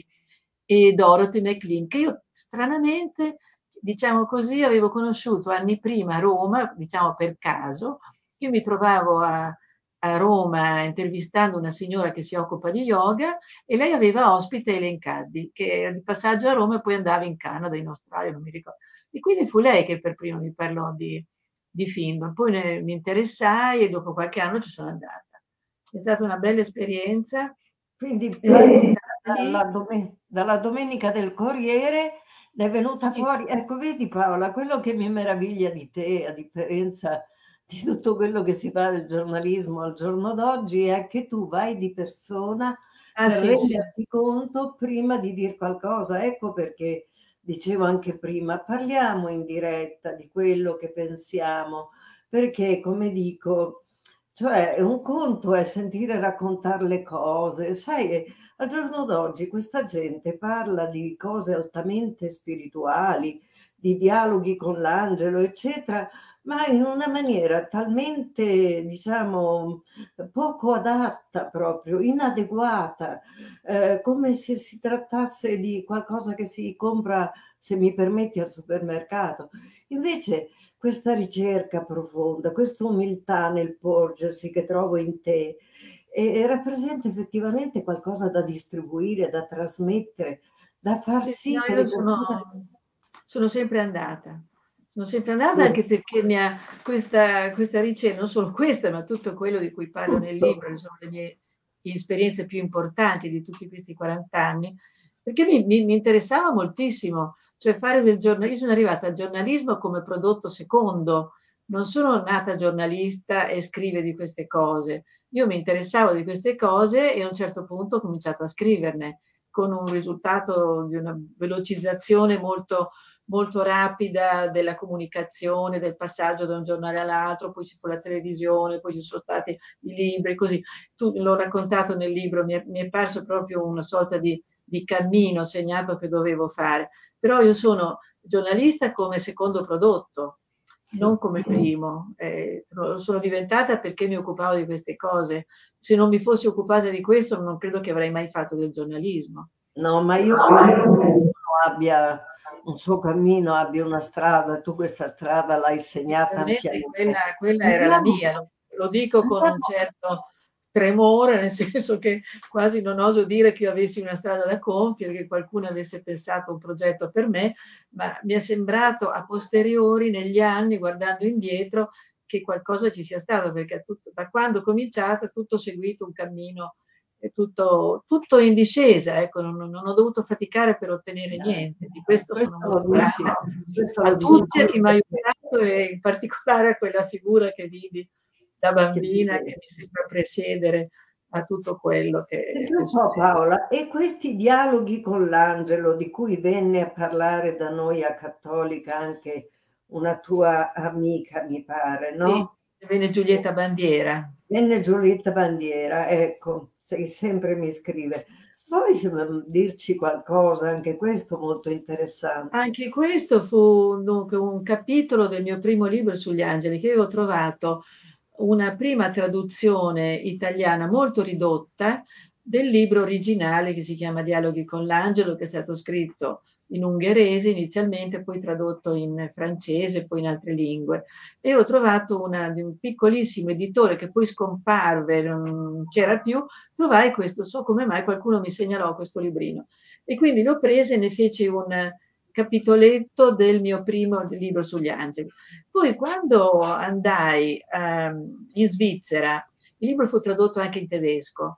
e Dorothy McLean, che io stranamente, diciamo così, avevo conosciuto anni prima a Roma, diciamo per caso. Io mi trovavo a, a Roma intervistando una signora che si occupa di yoga e lei aveva ospite Ellen Caddy, che era di passaggio a Roma e poi andava in Canada, in Australia, non mi ricordo. E quindi fu lei che per prima mi parlò di, di Findon. Poi ne, mi interessai e dopo qualche anno ci sono andata. È stata una bella esperienza. Quindi poi dalla, domen- dalla domenica del Corriere ne è venuta sì. fuori, ecco vedi Paola, quello che mi meraviglia di te, a differenza di tutto quello che si fa del giornalismo al giorno d'oggi, è che tu vai di persona Ah, per sì, renderti sì. conto prima di dire qualcosa. Ecco perché dicevo anche prima, parliamo in diretta di quello che pensiamo, perché come dico, cioè un conto è sentire raccontare le cose, sai, al giorno d'oggi questa gente parla di cose altamente spirituali, di dialoghi con l'angelo, eccetera, ma in una maniera talmente, diciamo, poco adatta proprio, inadeguata, eh, come se si trattasse di qualcosa che si compra, se mi permetti, al supermercato. Invece questa ricerca profonda, questa umiltà nel porgersi che trovo in te, e, e rappresenta effettivamente qualcosa da distribuire, da trasmettere, da far Sì, sì no, che io le sono, persone... sono sempre andata. Sono sempre andata anche perché mi ha, questa, questa ricerca, non solo questa, ma tutto quello di cui parlo nel libro, che sono le mie esperienze più importanti di tutti questi quaranta anni, perché mi, mi, mi interessava moltissimo, cioè fare del giornalismo. Io sono arrivata al giornalismo come prodotto secondo, non sono nata giornalista e scrive di queste cose. Io mi interessavo di queste cose e a un certo punto ho cominciato a scriverne, con un risultato di una velocizzazione molto, molto rapida della comunicazione, del passaggio da un giornale all'altro, poi ci fu la televisione, poi ci sono stati i libri, così. Tu l'ho raccontato nel libro, mi è, mi è parso proprio una sorta di, di cammino segnato che dovevo fare. Però io sono giornalista come secondo prodotto, non come primo. Eh, lo sono diventata perché mi occupavo di queste cose. Se non mi fossi occupata di questo, non credo che avrei mai fatto del giornalismo. No, ma io credo che ognuno abbia un suo cammino, abbia una strada, tu questa strada l'hai segnata Sicuramente quella, ampiamente. quella era la Andiamo, mia, lo, lo dico con un andiamo, certo tremore, nel senso che quasi non oso dire che io avessi una strada da compiere, che qualcuno avesse pensato un progetto per me, ma mi è sembrato a posteriori, negli anni, guardando indietro, che qualcosa ci sia stato, perché tutto, da quando ho cominciato è tutto seguito un cammino, è tutto, tutto in discesa, ecco, non, non ho dovuto faticare per ottenere niente, di questo sono questo lo molto dici, grata questo a lo dici tutti, a tu chi mi ha perché, aiutato e in particolare a quella figura che vidi da che bambina, che vive. mi sembra presiedere a tutto quello che, Senti che è un po' successo. Paola, e questi dialoghi con l'angelo di cui venne a parlare da noi a Cattolica anche una tua amica, mi pare, Sì, no? venne Giulietta Bandiera. Venne Giulietta Bandiera, ecco, sei sempre mi scrive. Vuoi insomma, dirci qualcosa, anche questo molto interessante. Anche questo fu dunque un capitolo del mio primo libro sugli angeli, che io ho trovato una prima traduzione italiana molto ridotta del libro originale che si chiama Dialoghi con l'angelo, che è stato scritto in ungherese inizialmente, poi tradotto in francese, poi in altre lingue. E ho trovato una, di un piccolissimo editore che poi scomparve, non c'era più, trovai questo, so come mai qualcuno mi segnalò questo librino. E quindi l'ho presa e ne feci un capitoletto del mio primo libro sugli angeli. Poi quando andai um, in Svizzera, il libro fu tradotto anche in tedesco,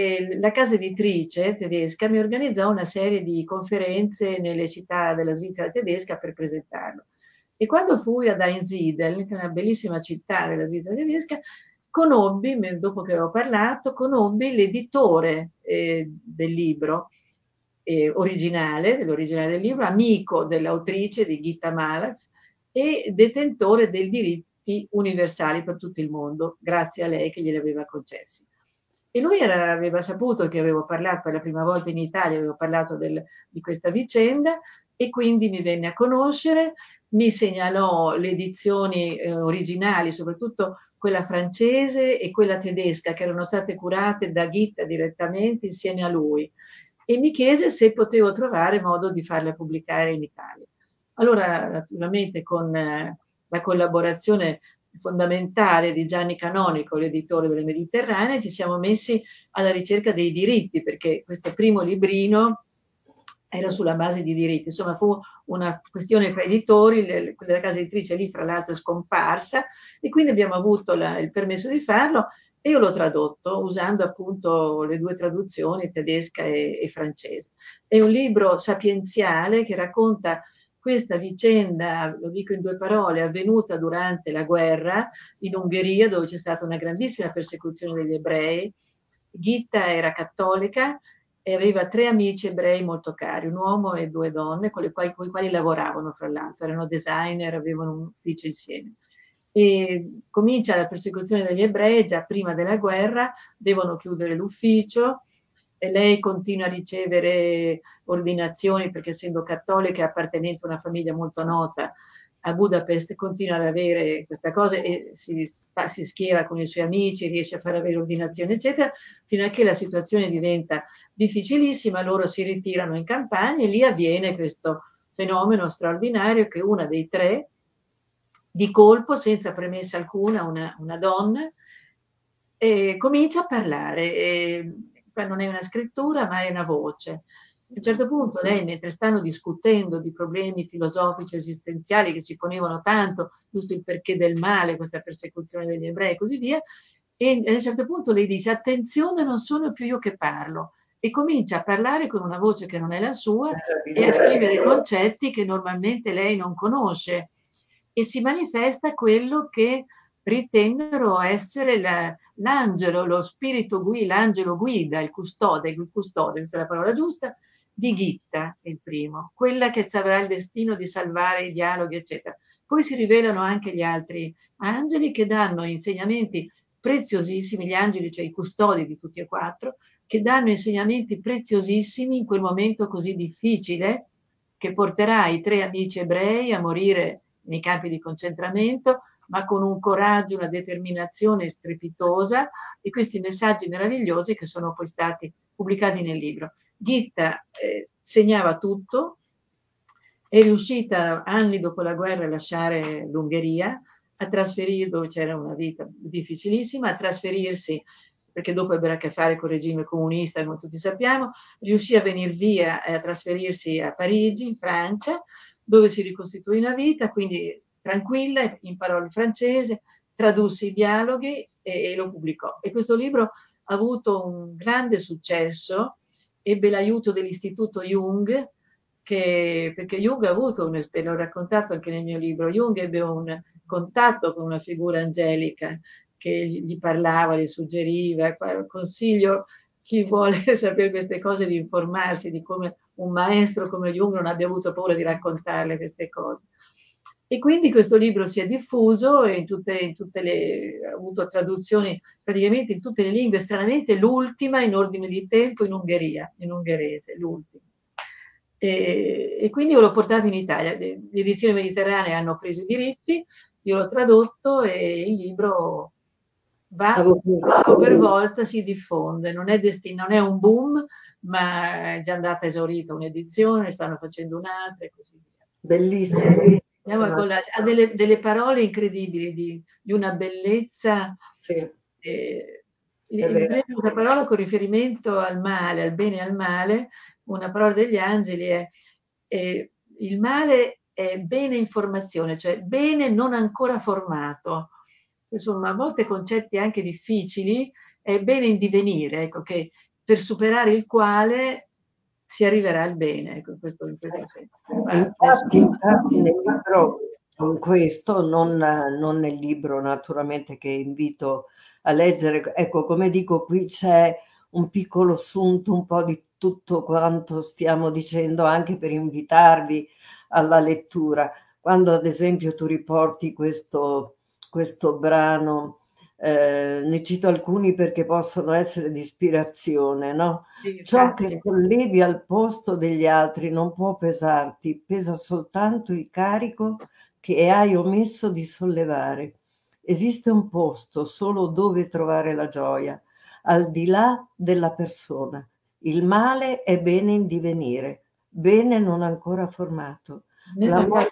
e la casa editrice tedesca mi organizzò una serie di conferenze nelle città della Svizzera tedesca per presentarlo. E quando fui ad Einsiedeln, che è una bellissima città della Svizzera tedesca, conobbi, dopo che avevo parlato, conobbi l'editore eh, del libro eh, originale, dell'originale del libro, amico dell'autrice di Gitta Malac e detentore dei diritti universali per tutto il mondo, grazie a lei che glieli aveva concessi. E lui era, aveva saputo che avevo parlato per la prima volta in Italia, avevo parlato del, di questa vicenda e quindi mi venne a conoscere, mi segnalò le edizioni eh, originali, soprattutto quella francese e quella tedesca, che erano state curate da Gitta direttamente insieme a lui, e mi chiese se potevo trovare modo di farle pubblicare in Italia. Allora, naturalmente, con eh, la collaborazione fondamentale di Gianni Canonico, l'editore delle Mediterranee, ci siamo messi alla ricerca dei diritti, perché questo primo librino era sulla base di diritti. Insomma, fu una questione fra editori, le, la casa editrice lì, fra l'altro, è scomparsa, e quindi abbiamo avuto la, il permesso di farlo, e io l'ho tradotto usando appunto le due traduzioni, tedesca e, e francese. È un libro sapienziale che racconta questa vicenda, lo dico in due parole, avvenuta durante la guerra in Ungheria, dove c'è stata una grandissima persecuzione degli ebrei. Gitta era cattolica e aveva tre amici ebrei molto cari, un uomo e due donne, con, le quali, con i quali lavoravano, fra l'altro, erano designer, avevano un ufficio insieme. E comincia la persecuzione degli ebrei, già prima della guerra, devono chiudere l'ufficio, e lei continua a ricevere ordinazioni perché, essendo cattolica e appartenente a una famiglia molto nota a Budapest, continua ad avere questa cosa e si, si schiera con i suoi amici, riesce a far avere ordinazioni, eccetera, fino a che la situazione diventa difficilissima, loro si ritirano in campagna e lì avviene questo fenomeno straordinario che una dei tre, di colpo, senza premessa alcuna, una, una donna, e comincia a parlare. E, non è una scrittura, ma è una voce. A un certo punto lei, mentre stanno discutendo di problemi filosofici esistenziali che ci ponevano tanto, giusto il perché del male, questa persecuzione degli ebrei e così via, e a un certo punto lei dice: attenzione, non sono più io che parlo, e comincia a parlare con una voce che non è la sua e a esprimere concetti che normalmente lei non conosce, e si manifesta quello che ritennero essere la, l'angelo, lo spirito guida, l'angelo guida, il custode, il custode, questa è la parola giusta, di Gitta, il primo, quella che avrà il destino di salvare i dialoghi, eccetera. Poi si rivelano anche gli altri angeli che danno insegnamenti preziosissimi, gli angeli, cioè i custodi di tutti e quattro, che danno insegnamenti preziosissimi in quel momento così difficile, che porterà i tre amici ebrei a morire nei campi di concentramento, ma con un coraggio, una determinazione strepitosa, e questi messaggi meravigliosi che sono poi stati pubblicati nel libro. Gitta eh, segnava tutto, è riuscita anni dopo la guerra a lasciare l'Ungheria, a trasferirsi, dove c'era una vita difficilissima, a trasferirsi, perché dopo ebbe a che fare con il regime comunista, come tutti sappiamo, riuscì a venire via e a trasferirsi a Parigi, in Francia, dove si ricostituì una vita, quindi tranquilla, imparò il francese, tradusse i dialoghi e, e lo pubblicò. E questo libro ha avuto un grande successo, ebbe l'aiuto dell'Istituto Jung, che, perché Jung ha avuto un'esperienza, l'ho raccontato anche nel mio libro, Jung ebbe un contatto con una figura angelica che gli parlava, gli suggeriva. Consiglio chi vuole sapere queste cose di informarsi di come un maestro come Jung non abbia avuto paura di raccontarle queste cose. E quindi questo libro si è diffuso e in tutte, in tutte le, ha avuto traduzioni praticamente in tutte le lingue, stranamente l'ultima in ordine di tempo in Ungheria, in ungherese, l'ultima. E, e quindi io l'ho portato in Italia. Le edizioni mediterranee hanno preso i diritti, io l'ho tradotto e il libro va, poco per volta si diffonde, non è, destino, non è un boom, ma è già andata esaurita un'edizione, stanno facendo un'altra e così via. Bellissimo. Andiamo con la, ha delle, delle parole incredibili, di, di una bellezza. Sì, eh, è vero. una parola con riferimento al male, al bene e al male, una parola degli angeli è, è il male è bene in formazione, cioè bene non ancora formato. Insomma, a volte concetti anche difficili, è bene in divenire, ecco, che per superare il quale si arriverà al bene, ecco, questo, in questo senso. Infatti, infatti nel libro, in questo, non, non nel libro naturalmente che invito a leggere, ecco, come dico, qui c'è un piccolo sunto, un po' di tutto quanto stiamo dicendo, anche per invitarvi alla lettura. Quando ad esempio tu riporti questo, questo brano, eh, ne cito alcuni perché possono essere di ispirazione, no? Sì, Ciò che infatti. sollevi al posto degli altri non può pesarti, pesa soltanto il carico che hai omesso di sollevare. Esiste un posto solo dove trovare la gioia, al di là della persona. Il male è bene in divenire, bene non ancora formato. L'amore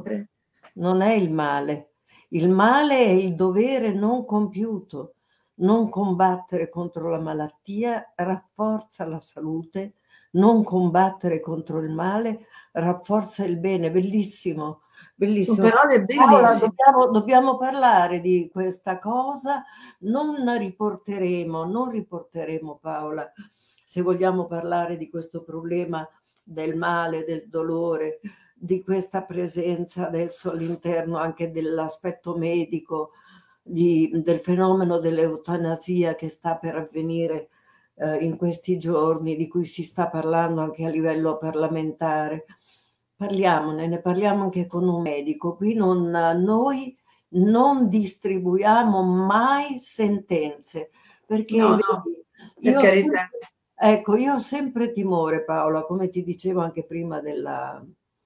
non è il male. Il male è il dovere non compiuto. Non combattere contro la malattia rafforza la salute, non combattere contro il male rafforza il bene. Bellissimo, bellissimo. Parole Paola, bellissime. dobbiamo, dobbiamo parlare di questa cosa, non riporteremo, non riporteremo Paola, se vogliamo parlare di questo problema del male, del dolore, di questa presenza adesso all'interno anche dell'aspetto medico, di, del fenomeno dell'eutanasia che sta per avvenire eh, in questi giorni, di cui si sta parlando anche a livello parlamentare. Parliamone, ne parliamo anche con un medico. Qui non, noi non distribuiamo mai sentenze, perché No, vedi, no, per io carità. sempre, ecco, io ho sempre timore, Paola, come ti dicevo anche prima della,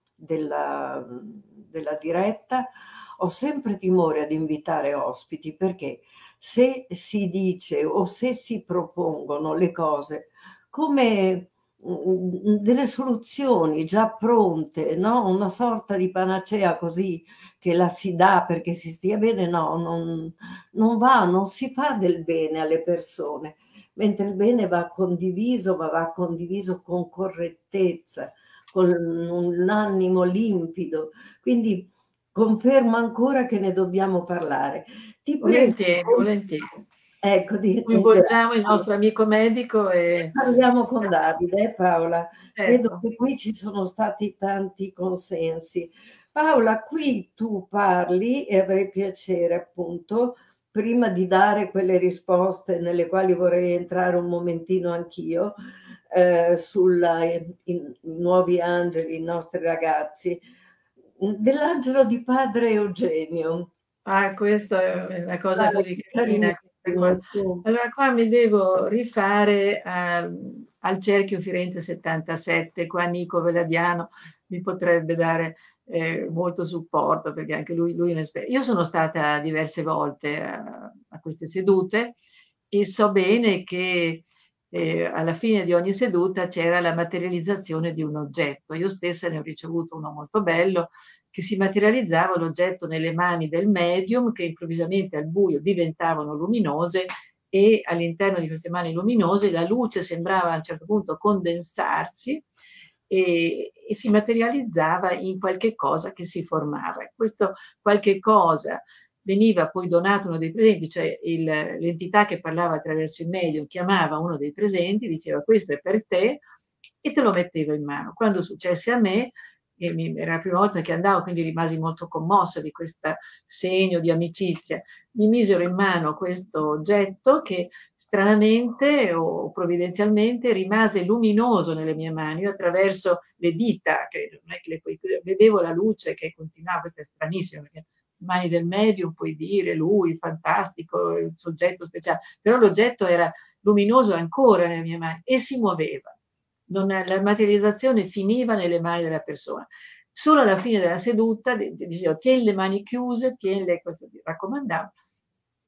della, della diretta, ho sempre timore ad invitare ospiti, perché se si dice o se si propongono le cose come delle soluzioni già pronte, no? Una sorta di panacea così che la si dà perché si stia bene, no, non, non va, non si fa del bene alle persone, mentre il bene va condiviso, ma va condiviso con correttezza, con un animo limpido. Quindi confermo ancora che ne dobbiamo parlare. Ti prego. Volentieri, volentieri. Ecco, di, Coinvolgiamo il nostro amico medico e parliamo con Davide, eh, Paola. Vedo certo. che qui ci sono stati tanti consensi. Paola, qui tu parli e avrei piacere appunto, prima di dare quelle risposte nelle quali vorrei entrare un momentino anch'io, eh, sui nuovi angeli, i nostri ragazzi, dell'angelo di padre Eugenio. Ah, questa è una cosa Dai, così carina. Questa carinissimo, qua. su. Allora, qua mi devo rifare al, al Cerchio Firenze settantasette, qua Nico Veladiano mi potrebbe dare eh, molto supporto, perché anche lui, lui è un esperto. Io sono stata diverse volte a, a queste sedute e so bene che eh, alla fine di ogni seduta c'era la materializzazione di un oggetto. Io stessa ne ho ricevuto uno molto bello, che si materializzava l'oggetto nelle mani del medium, che improvvisamente al buio diventavano luminose, e all'interno di queste mani luminose la luce sembrava a un certo punto condensarsi e, e si materializzava in qualche cosa che si formava. Questo qualche cosa veniva poi donato a uno dei presenti, cioè il, l'entità che parlava attraverso il medium chiamava uno dei presenti, diceva questo è per te, e te lo metteva in mano. Quando successe a me, e mi, era la prima volta che andavo, quindi rimasi molto commossa di questo segno di amicizia, mi misero in mano questo oggetto che stranamente o provvidenzialmente rimase luminoso nelle mie mani. Io attraverso le dita, che non è che le, vedevo la luce che continuava, questo è stranissimo, perché mani del medium puoi dire lui, fantastico, il soggetto speciale, però l'oggetto era luminoso ancora nelle mie mani e si muoveva. Non, la materializzazione finiva nelle mani della persona. Solo alla fine della seduta dicevo tieni le mani chiuse, tienile, questo ti raccomandavo.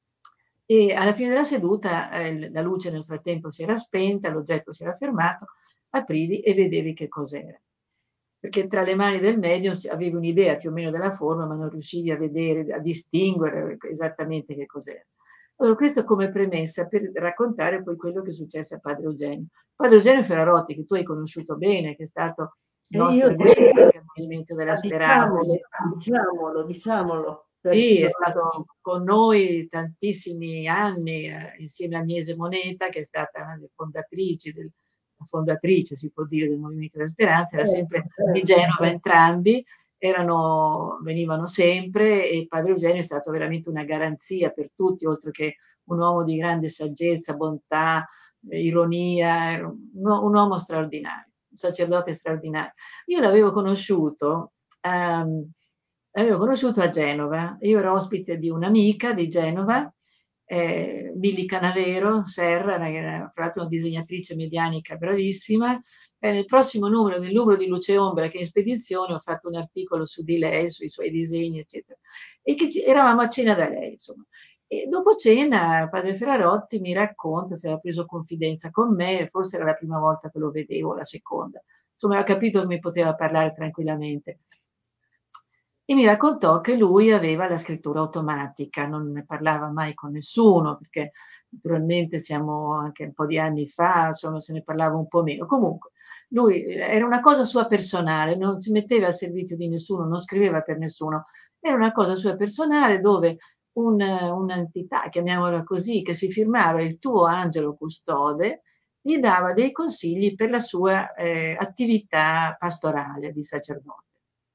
E alla fine della seduta eh, la luce nel frattempo si era spenta, l'oggetto si era fermato aprivi e vedevi che cos'era. Perché tra le mani del medium avevi un'idea più o meno della forma, ma non riuscivi a vedere, a distinguere esattamente che cos'era. Allora, questo come premessa per raccontare poi quello che è successo a padre Eugenio. Padre Eugenio Ferrarotti, che tu hai conosciuto bene, che è stato E io nostra sì, guida del Movimento della ma Speranza. diciamolo, diciamolo, diciamolo, per chi Sì, non è stato con noi tantissimi anni, eh, insieme a Agnese Moneta, che è stata una delle fondatrici, del, la fondatrice, si può dire, del Movimento della Speranza, era certo, sempre di certo. Genova entrambi, erano, venivano sempre, e padre Eugenio è stato veramente una garanzia per tutti, oltre che un uomo di grande saggezza, bontà, eh, ironia, era un, un uomo straordinario, un sacerdote straordinario. Io l'avevo conosciuto, ehm, l'avevo conosciuto a Genova, io ero ospite di un'amica di Genova, eh, Billy Canavero, Serra, era tra l'altro una disegnatrice medianica bravissima. Eh, nel prossimo numero, nel numero di Luce e Ombra, che è in spedizione, ho fatto un articolo su di lei, sui suoi disegni, eccetera. E che ci, eravamo a cena da lei, insomma. E dopo cena, padre Ferrarotti mi racconta se aveva preso confidenza con me, forse era la prima volta che lo vedevo, la seconda. Insomma, ho capito che mi poteva parlare tranquillamente. E mi raccontò che lui aveva la scrittura automatica, non ne parlava mai con nessuno, perché naturalmente siamo anche un po' di anni fa, insomma, se ne parlava un po' meno. Comunque, lui era una cosa sua personale, non si metteva al servizio di nessuno, non scriveva per nessuno, era una cosa sua personale dove un, un'entità, chiamiamola così, che si firmava il tuo angelo custode, gli dava dei consigli per la sua eh, attività pastorale di sacerdote.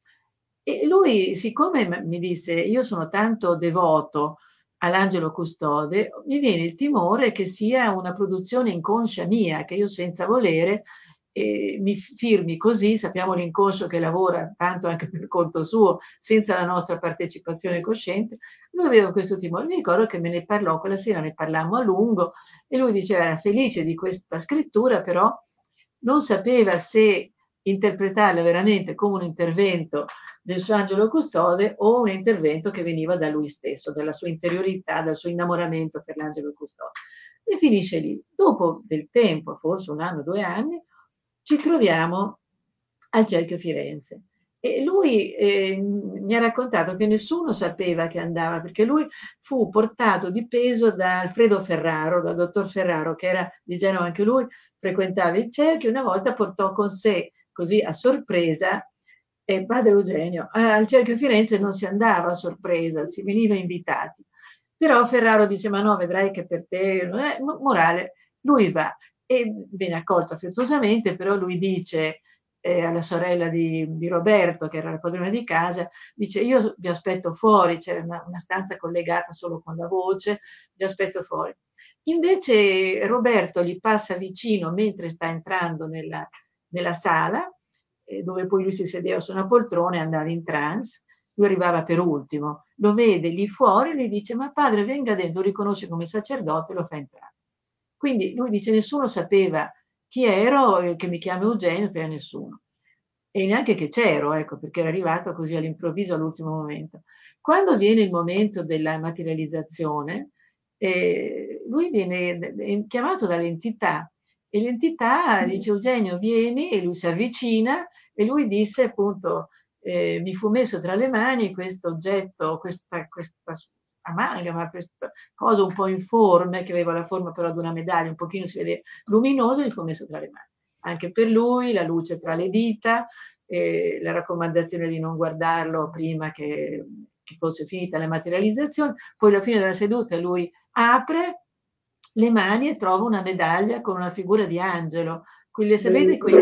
E lui, siccome mi disse, io sono tanto devoto all'angelo custode, mi viene il timore che sia una produzione inconscia mia, che io senza volere eh, mi firmi così, sappiamo l'inconscio che lavora tanto anche per conto suo, senza la nostra partecipazione cosciente. Lui aveva questo timore, mi ricordo che me ne parlò, quella sera ne parlammo a lungo, e lui diceva era felice di questa scrittura, però non sapeva se interpretarla veramente come un intervento del suo angelo custode o un intervento che veniva da lui stesso, dalla sua interiorità, dal suo innamoramento per l'angelo custode. E finisce lì. Dopo del tempo, forse un anno, due anni, ci troviamo al Cerchio Firenze. E lui eh, mi ha raccontato che nessuno sapeva che andava, perché lui fu portato di peso da Alfredo Ferraro, dal dottor Ferraro, che era di Genova anche lui, frequentava il cerchio, e una volta portò con sé, così a sorpresa, eh, padre Eugenio. Al Cerchio Firenze non si andava a sorpresa, si veniva invitati. Però Ferraro dice, ma no, vedrai che per te, eh, morale, lui va e viene accolto affettuosamente, però lui dice eh, alla sorella di, di Roberto, che era la padrona di casa, dice io vi aspetto fuori, c'era una, una stanza collegata solo con la voce, vi aspetto fuori. Invece Roberto gli passa vicino mentre sta entrando nella, nella sala, eh, dove poi lui si sedeva su una poltrona e andava in trance. Lui arrivava per ultimo, lo vede lì fuori e gli dice ma padre venga dentro, lo riconosce come sacerdote e lo fa entrare. Quindi lui dice nessuno sapeva chi ero e che mi chiamo Eugenio, per nessuno. E neanche che c'ero, ecco, perché era arrivato così all'improvviso all'ultimo momento. Quando viene il momento della materializzazione, eh, lui viene chiamato dall'entità e l'entità dice Eugenio vieni, e lui si avvicina e lui disse appunto eh, mi fu messo tra le mani questo oggetto, questa, questa amalgama, questa cosa un po' informe che aveva la forma però di una medaglia, un pochino si vede luminoso, gli fu messo tra le mani. Anche per lui la luce tra le dita, eh, la raccomandazione di non guardarlo prima che, che fosse finita la materializzazione, poi alla fine della seduta lui apre le mani e trova una medaglia con una figura di angelo. Quindi sapete qui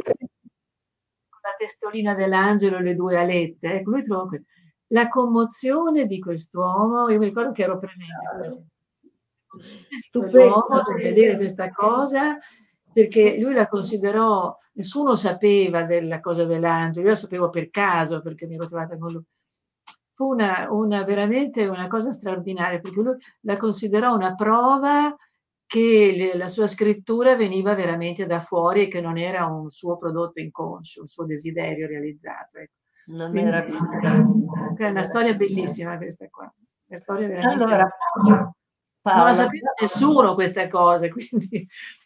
la testolina dell'angelo e le due alette, ecco, lui trova que- la commozione di quest'uomo, io mi ricordo che ero presente a quella Stupendo. quell'uomo per vedere questa cosa, perché lui la considerò, nessuno sapeva della cosa dell'angelo, io la sapevo per caso perché mi ero trovata con lui. Fu una, una veramente una cosa straordinaria, perché lui la considerò una prova che le, la sua scrittura veniva veramente da fuori e che non era un suo prodotto inconscio, un suo desiderio realizzato. Ecco. Una Quindi meraviglia. è una storia bellissima questa qua, una storia veramente Allora, non la Paola, sapeva nessuno queste cose, quindi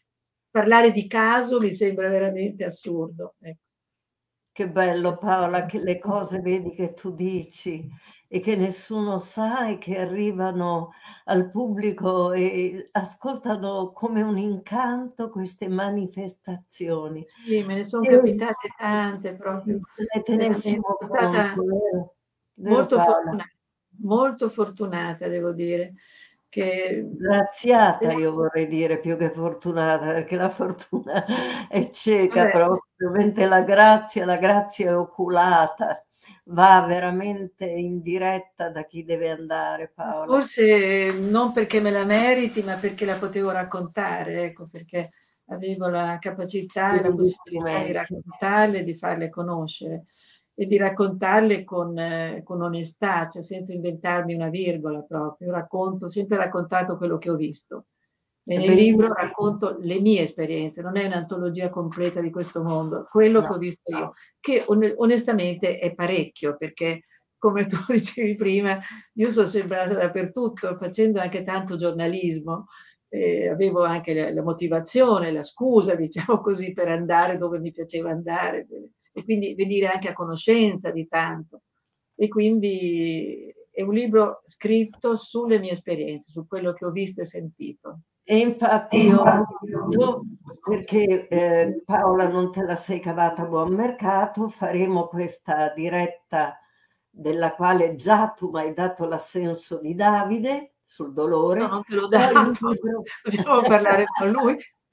parlare di caso mi sembra veramente assurdo. Ecco. Che bello Paola, che le cose vedi che tu dici e che nessuno sa e che arrivano al pubblico e ascoltano come un incanto queste manifestazioni. Sì, me ne son Se capitate tante sì, proprio, se ne veramente. tenessimo Son stata conto, vero? Vero molto Paola? fortuna molto fortunata devo dire, che Graziata io vorrei dire più che fortunata, perché la fortuna è cieca, vabbè. proprio, mentre la grazia la grazia è oculata, va veramente in diretta da chi deve andare Paola. Forse non perché me la meriti, ma perché la potevo raccontare, ecco, perché avevo la capacità e la Quindi gli possibilità di strumenti. raccontarle e di farle conoscere e di raccontarle con eh, con onestà, cioè senza inventarmi una virgola proprio. Io racconto ho sempre raccontato quello che ho visto e È nel libro bellissi racconto le mie esperienze, non è un'antologia completa di questo mondo, quello no. che ho visto io, che one onestamente è parecchio, perché come tu dicevi prima, io son sembrata dappertutto, facendo anche tanto giornalismo, ehm, avevo anche la la motivazione, la scusa, diciamo così, per andare dove mi piaceva andare, e e quindi venire anche a conoscenza di tanto. E quindi è un libro scritto sulle mie esperienze, su quello che ho visto e sentito. E infatti io ti invito, perché eh, Paola non te la sei cavata a buon mercato, faremo questa diretta della quale già tu mi hai dato l'assenso di Davide sul No, dolore, non te l'ho poi il dato, libro dobbiamo parlare con lui.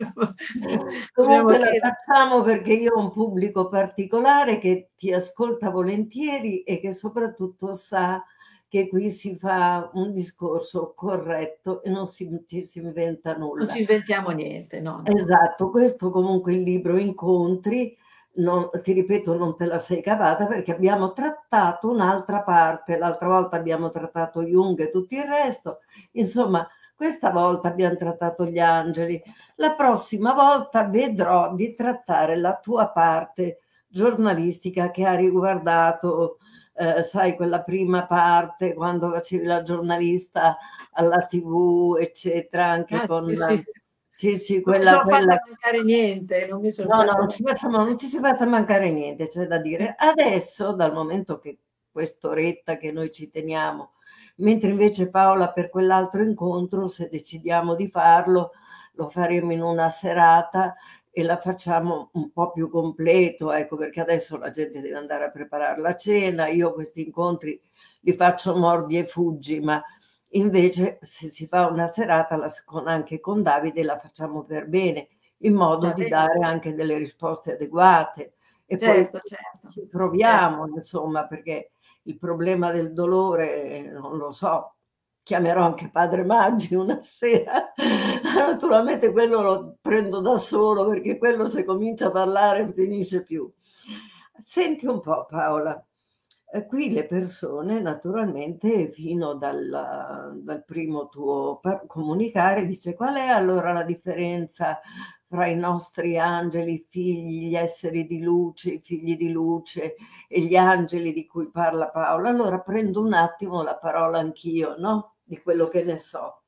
Dobbiamo comunque la chiede facciamo perché io ho un pubblico particolare che ti ascolta volentieri e che soprattutto sa che qui si fa un discorso corretto e non si, ci si inventa non ci nulla. inventiamo niente, no, no. Esatto, questo comunque il libro Incontri, non, ti ripeto, non te la sei cavata perché abbiamo trattato un'altra parte, l'altra volta abbiamo trattato Jung e tutto il resto, insomma, questa volta abbiamo trattato gli angeli, la prossima volta vedrò di trattare la tua parte giornalistica che ha riguardato, eh, sai, quella prima parte quando facevi la giornalista alla tivù, eccetera, anche Ah, con sì, sì. sì, sì, Non mi quella sono fatta quella mancare niente, non mi son no, no, fatta non ci mancare facciamo non ti si è fatta mancare niente, c'è da dire. Adesso, dal momento che quest'oretta che noi ci teniamo, mentre invece Paola per quell'altro incontro, se decidiamo di farlo, lo faremo in una serata e la facciamo un po' più completo, ecco, perché adesso la gente deve andare a preparar la cena, io questi incontri li faccio mordi e fuggi, ma invece se si fa una serata la s con anche con Davide la facciamo per bene, in modo va di bene, dare anche delle risposte adeguate e poi certo, certo, ci certo. proviamo, insomma, perché il problema del dolore, non lo so, chiamerò anche padre Maggi una sera. Naturalmente quello lo prendo da solo perché quello se comincia a parlare non finisce più. Senti un po' Paola, eh, qui le persone naturalmente fino dal, dal primo tuo par- comunicare dice qual è allora la differenza fra i nostri angeli, figli, gli esseri di luce, i figli di luce e gli angeli di cui parla Paola. Allora prendo un attimo la parola anch'io, no? Di quello che ne so.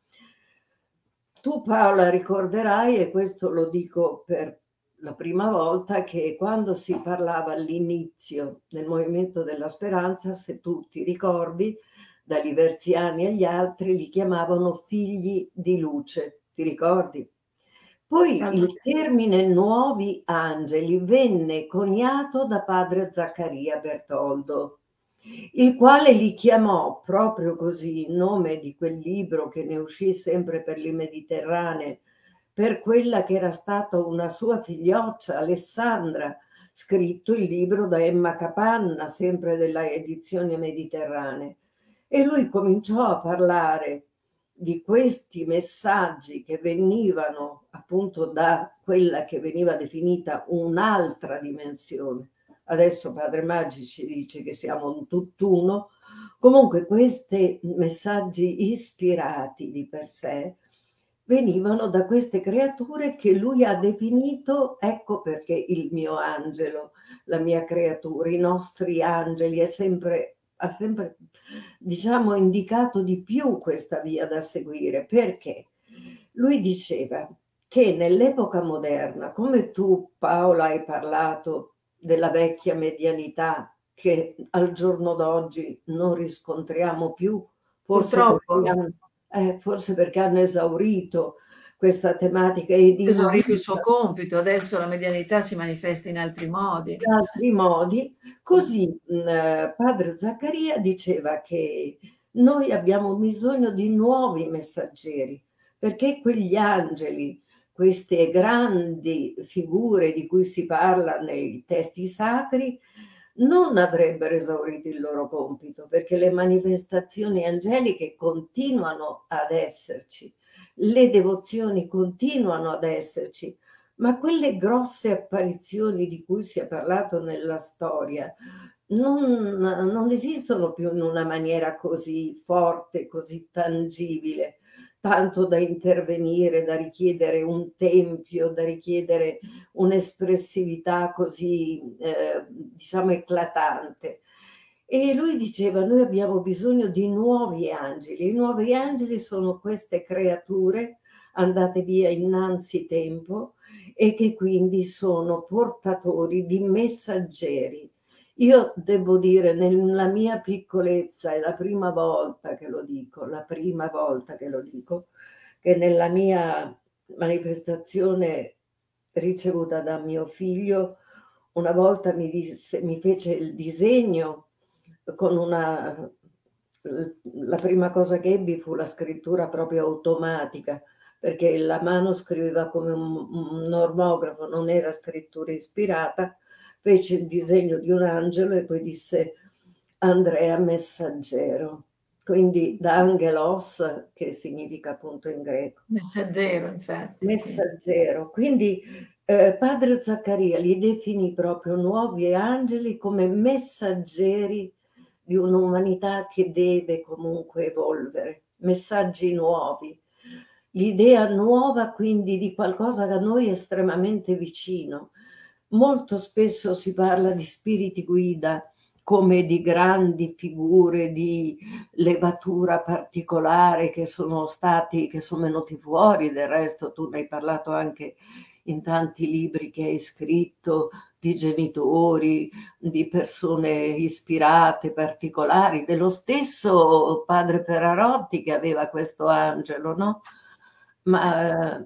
Tu Paola ricorderai, e questo lo dico per la prima volta, che quando si parlava all'inizio del Movimento della Speranza, se tu ti ricordi, dagli Verziani agli altri li chiamavano figli di luce, ti ricordi? Poi Tanto il termine nuovi angeli venne coniato da padre Zaccaria Bertoldo, il quale li chiamò proprio così, in nome di quel libro che ne uscì sempre per le Mediterranee, per quella che era stata una sua figlioccia, Alessandra, scritto il libro da Emma Capanna, sempre della edizione Mediterranee. E lui cominciò a parlare di questi messaggi che venivano appunto da quella che veniva definita un'altra dimensione. Adesso Padre Maggi ci dice che siamo un tutt'uno. Comunque questi messaggi ispirati di per sé venivano da queste creature che lui ha definito, ecco perché il mio angelo, la mia creatura, i nostri angeli, è sempre, ha sempre, diciamo, indicato di più questa via da seguire. Perché? Lui diceva, che nell'epoca moderna, come tu Paola hai parlato della vecchia medianità che al giorno d'oggi non riscontriamo più, forse perché Purtroppo. han eh, forse perché hanno esaurito questa tematica ed Esaurito il suo invece compito, adesso la medianità si manifesta in altri modi. in altri modi, Mh. così, mhmm, padre Zaccaria diceva che noi abbiamo bisogno di nuovi messaggeri, perché quegli angeli, queste grandi figure di cui si parla nei testi sacri, non avrebbero esaurito il loro compito, perché le manifestazioni angeliche continuano ad esserci, le devozioni continuano ad esserci, ma quelle grosse apparizioni di cui si è parlato nella storia non non esistono più in una maniera così forte, così tangibile, tanto da intervenire, da richiedere un tempio, da richiedere un'espressività così, ehm, diciamo eclatante. E lui diceva: "Noi abbiamo bisogno di nuovi angeli". I nuovi angeli sono queste creature andate via innanzi tempo e che quindi sono portatori di messaggeri. Io devo dire, nella mia piccolezza, è la prima volta che lo dico, la prima volta che lo dico, che nella mia manifestazione ricevuta da mio figlio, una volta mi disse mi fece il disegno con una l la prima cosa che ebbi fu la scrittura proprio automatica, perché la mano scriveva come un un normografo, non era scrittura ispirata, fece il disegno di un angelo e poi disse: "Andrea messaggero", quindi da angelos, che significa appunto in greco. Messaggero, infatti, sì. Messaggero. Quindi, ehm, padre Zaccaria li definì proprio nuovi angeli come messaggeri di un'umanità che deve comunque evolvere, messaggi nuovi. L'idea nuova quindi di qualcosa che a noi è estremamente vicino. Molto spesso si parla di spiriti guida come di grandi figure di levatura particolare che sono stati che son venuti fuori, del resto tu ne hai parlato anche in tanti libri che hai scritto, di genitori, di persone ispirate, particolari, dello stesso padre Ferrarotti che aveva questo angelo, no, ma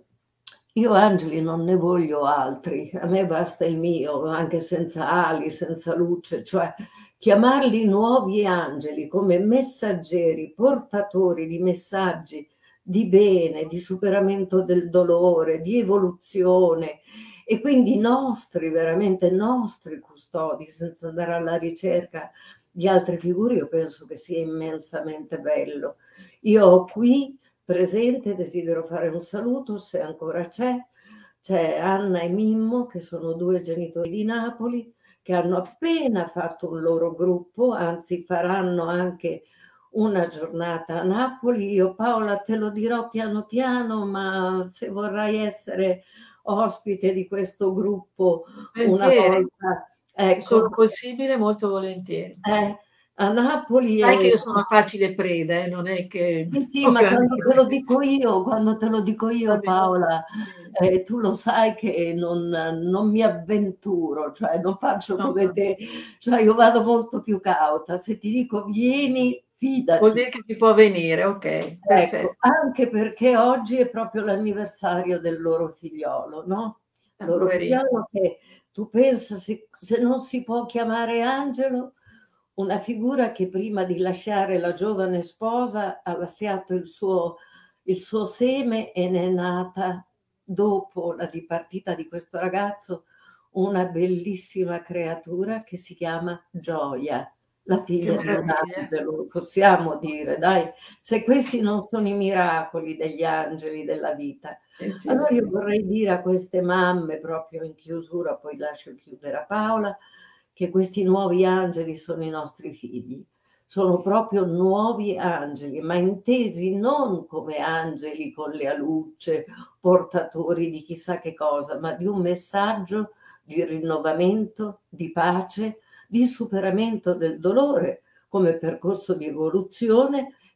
io angeli non ne voglio altri, a me basta il mio, anche senza ali, senza luce, cioè chiamarli nuovi angeli come messaggeri, portatori di messaggi di bene, di superamento del dolore, di evoluzione e quindi nostri, veramente nostri custodi, senza andare alla ricerca di altre figure, io penso che sia immensamente bello. Io ho qui presente, desidero fare un saluto, se ancora c'è, c'è Anna e Mimmo, che sono due genitori di Napoli, che hanno appena fatto un loro gruppo, anzi faranno anche una giornata a Napoli. Io Paola te lo dirò piano piano, ma se vorrai essere ospite di questo gruppo una Volentieri, volta, se ecco, solo possibile molto volentieri. eh, a Napoli Sai che e io sono facile preda, eh, non è che sì, sì, ho ma grandi quando te lo problemi. dico io quando te lo dico Va io bene, Paola, bene. ehm, tu lo sai che non non mi avventuro, cioè non faccio No, come no. te, cioè io vado molto più cauta. Se ti dico: "Vieni", Vuol fidati. dire che si può venire, okay, Ecco, perfetto. anche perché oggi è proprio l'anniversario del loro figliolo, no, Ah, loro poverino. figliolo che tu pensa se se non si può chiamare angelo, una figura che prima di lasciare la giovane sposa ha lasciato il suo il suo seme e ne è nata, dopo la dipartita di questo ragazzo, una bellissima creatura che si chiama Gioia, la Che figlia di un meraviglia. angelo, possiamo dire, dai. Se questi non sono i miracoli degli angeli della vita. Sì, sì, Allora io sì. vorrei dire a queste mamme, proprio in chiusura, poi lascio chiudere a Paola, che questi nuovi angeli sono i nostri figli. Sono proprio nuovi angeli, ma intesi non come angeli con le alucce, portatori di chissà che cosa, ma di un messaggio di rinnovamento, di pace, di superamento del dolore come percorso di evoluzione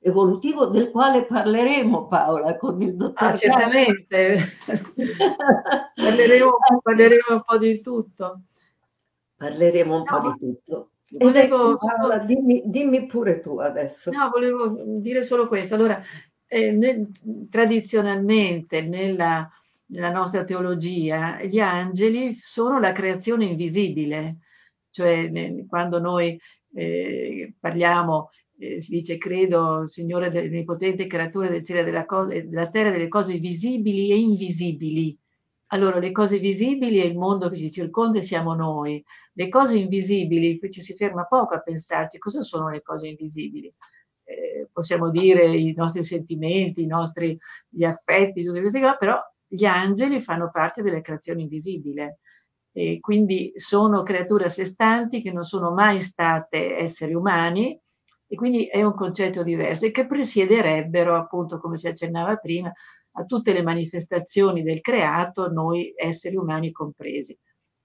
evolutivo del quale parleremo, Paola, con il Ah, dottor Galli. certamente. Parleremo parleremo un po' di tutto. Parleremo un po' No, di tutto. Ed ecco, volevo solo Paola, dimmi, dimmi pure tu adesso. no, volevo dire solo questo. Allora, eh, nel- tradizionalmente nella, nella nostra teologia, gli angeli sono la creazione invisibile, cioè ne- quando noi eh, parliamo, eh, si dice credo, Signore del Onnipotente, creatore del cielo e della, co- e della terra, delle cose visibili e invisibili. Allora, le cose visibili è il mondo che ci circonda e siamo noi. Le cose invisibili, ci si ferma poco a pensarci, cosa sono le cose invisibili? Eh, possiamo dire i nostri sentimenti, i nostri gli affetti, tutte queste cose, però gli angeli fanno parte della creazione invisibile e quindi sono creature a sé stanti che non sono mai state esseri umani e quindi è un concetto diverso e che presiederebbero, appunto, come si accennava prima, a tutte le manifestazioni del creato, noi esseri umani compresi.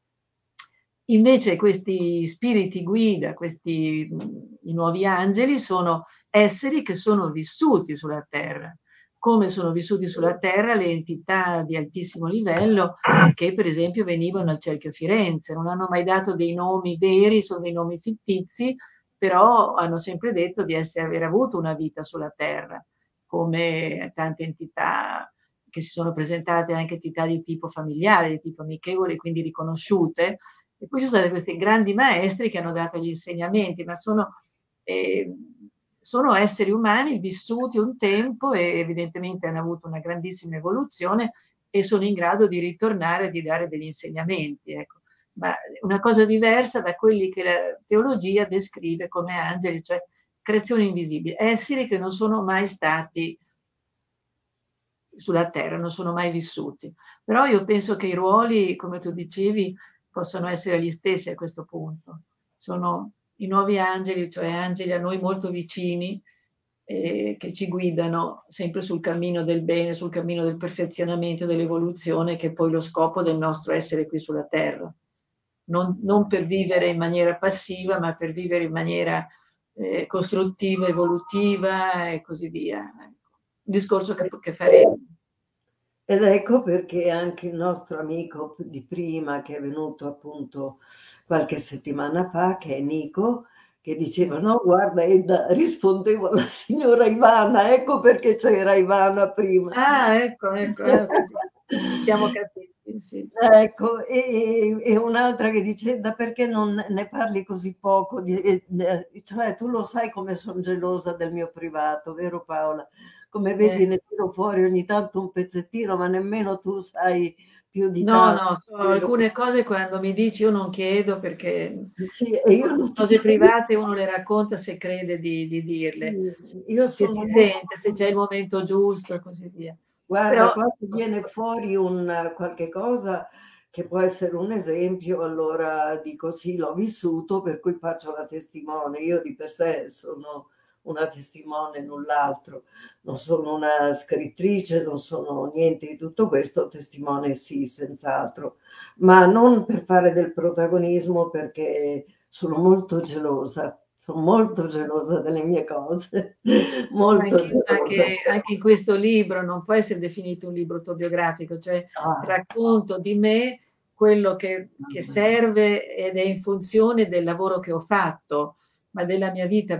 Invece questi spiriti guida, questi i nuovi angeli, sono esseri che sono vissuti sulla terra, come sono vissuti sulla terra le entità di altissimo livello che per esempio venivano al Cerchio Firenze, non hanno mai dato dei nomi veri, sono dei nomi fittizi, però hanno sempre detto di essere, aver avuto una vita sulla terra, come tante entità che si sono presentate, anche entità di tipo familiare, di tipo amichevole, quindi riconosciute. E poi ci sono stati questi grandi maestri che hanno dato gli insegnamenti, ma sono, eh, sono esseri umani vissuti un tempo e evidentemente hanno avuto una grandissima evoluzione e sono in grado di ritornare e di dare degli insegnamenti. Ecco. Ma una cosa diversa da quelli che la teologia descrive come angeli, cioè creazioni invisibili, esseri che non sono mai stati sulla terra, non sono mai vissuti. Però io penso che i ruoli, come tu dicevi, possono essere gli stessi a questo punto. Sono i nuovi angeli, cioè angeli a noi molto vicini, eh, che ci guidano sempre sul cammino del bene, sul cammino del perfezionamento, dell'evoluzione, che è poi lo scopo del nostro essere qui sulla terra. Non, non per vivere in maniera passiva, ma per vivere in maniera eh, costruttiva, evolutiva e così via. Ecco. Un discorso che, che faremo. Ed ecco perché anche il nostro amico di prima, che è venuto appunto qualche settimana fa, che è Nico, che diceva: no, guarda Edda, rispondevo alla signora Ivana, ecco perché c'era Ivana prima. Ah, ecco, ecco, eh, ho capito. Ci siamo capiti, sì. Ecco, e, e un'altra che dice: da perché non ne parli così poco? Di, e, e, cioè, tu lo sai come sono gelosa del mio privato, vero Paola? Come Eh. vedi ne tiro fuori ogni tanto un pezzettino, ma nemmeno tu sai più di No, tanto no, sono quello che... alcune cose quando mi dici io non chiedo perché Sì, e io non ti cose chiedo. private uno le racconta se crede di, di dirle, Sì, io che si sono molto... sente, se c'è il momento giusto e così via. Guarda, Però quando viene fuori un qualche cosa che può essere un esempio, allora dico sì, l'ho vissuto, per cui faccio la testimone. Io di per sé sono una testimone, null'altro. Non sono una scrittrice, non sono niente di tutto questo, testimone sì, senz'altro, ma non per fare del protagonismo, perché sono molto gelosa. Sono molto gelosa delle mie cose, molto anche, gelosa. anche, anche in questo libro non può essere definito un libro autobiografico, cioè Ah, racconto di me quello che, che serve ed è in funzione del lavoro che ho fatto, ma della mia vita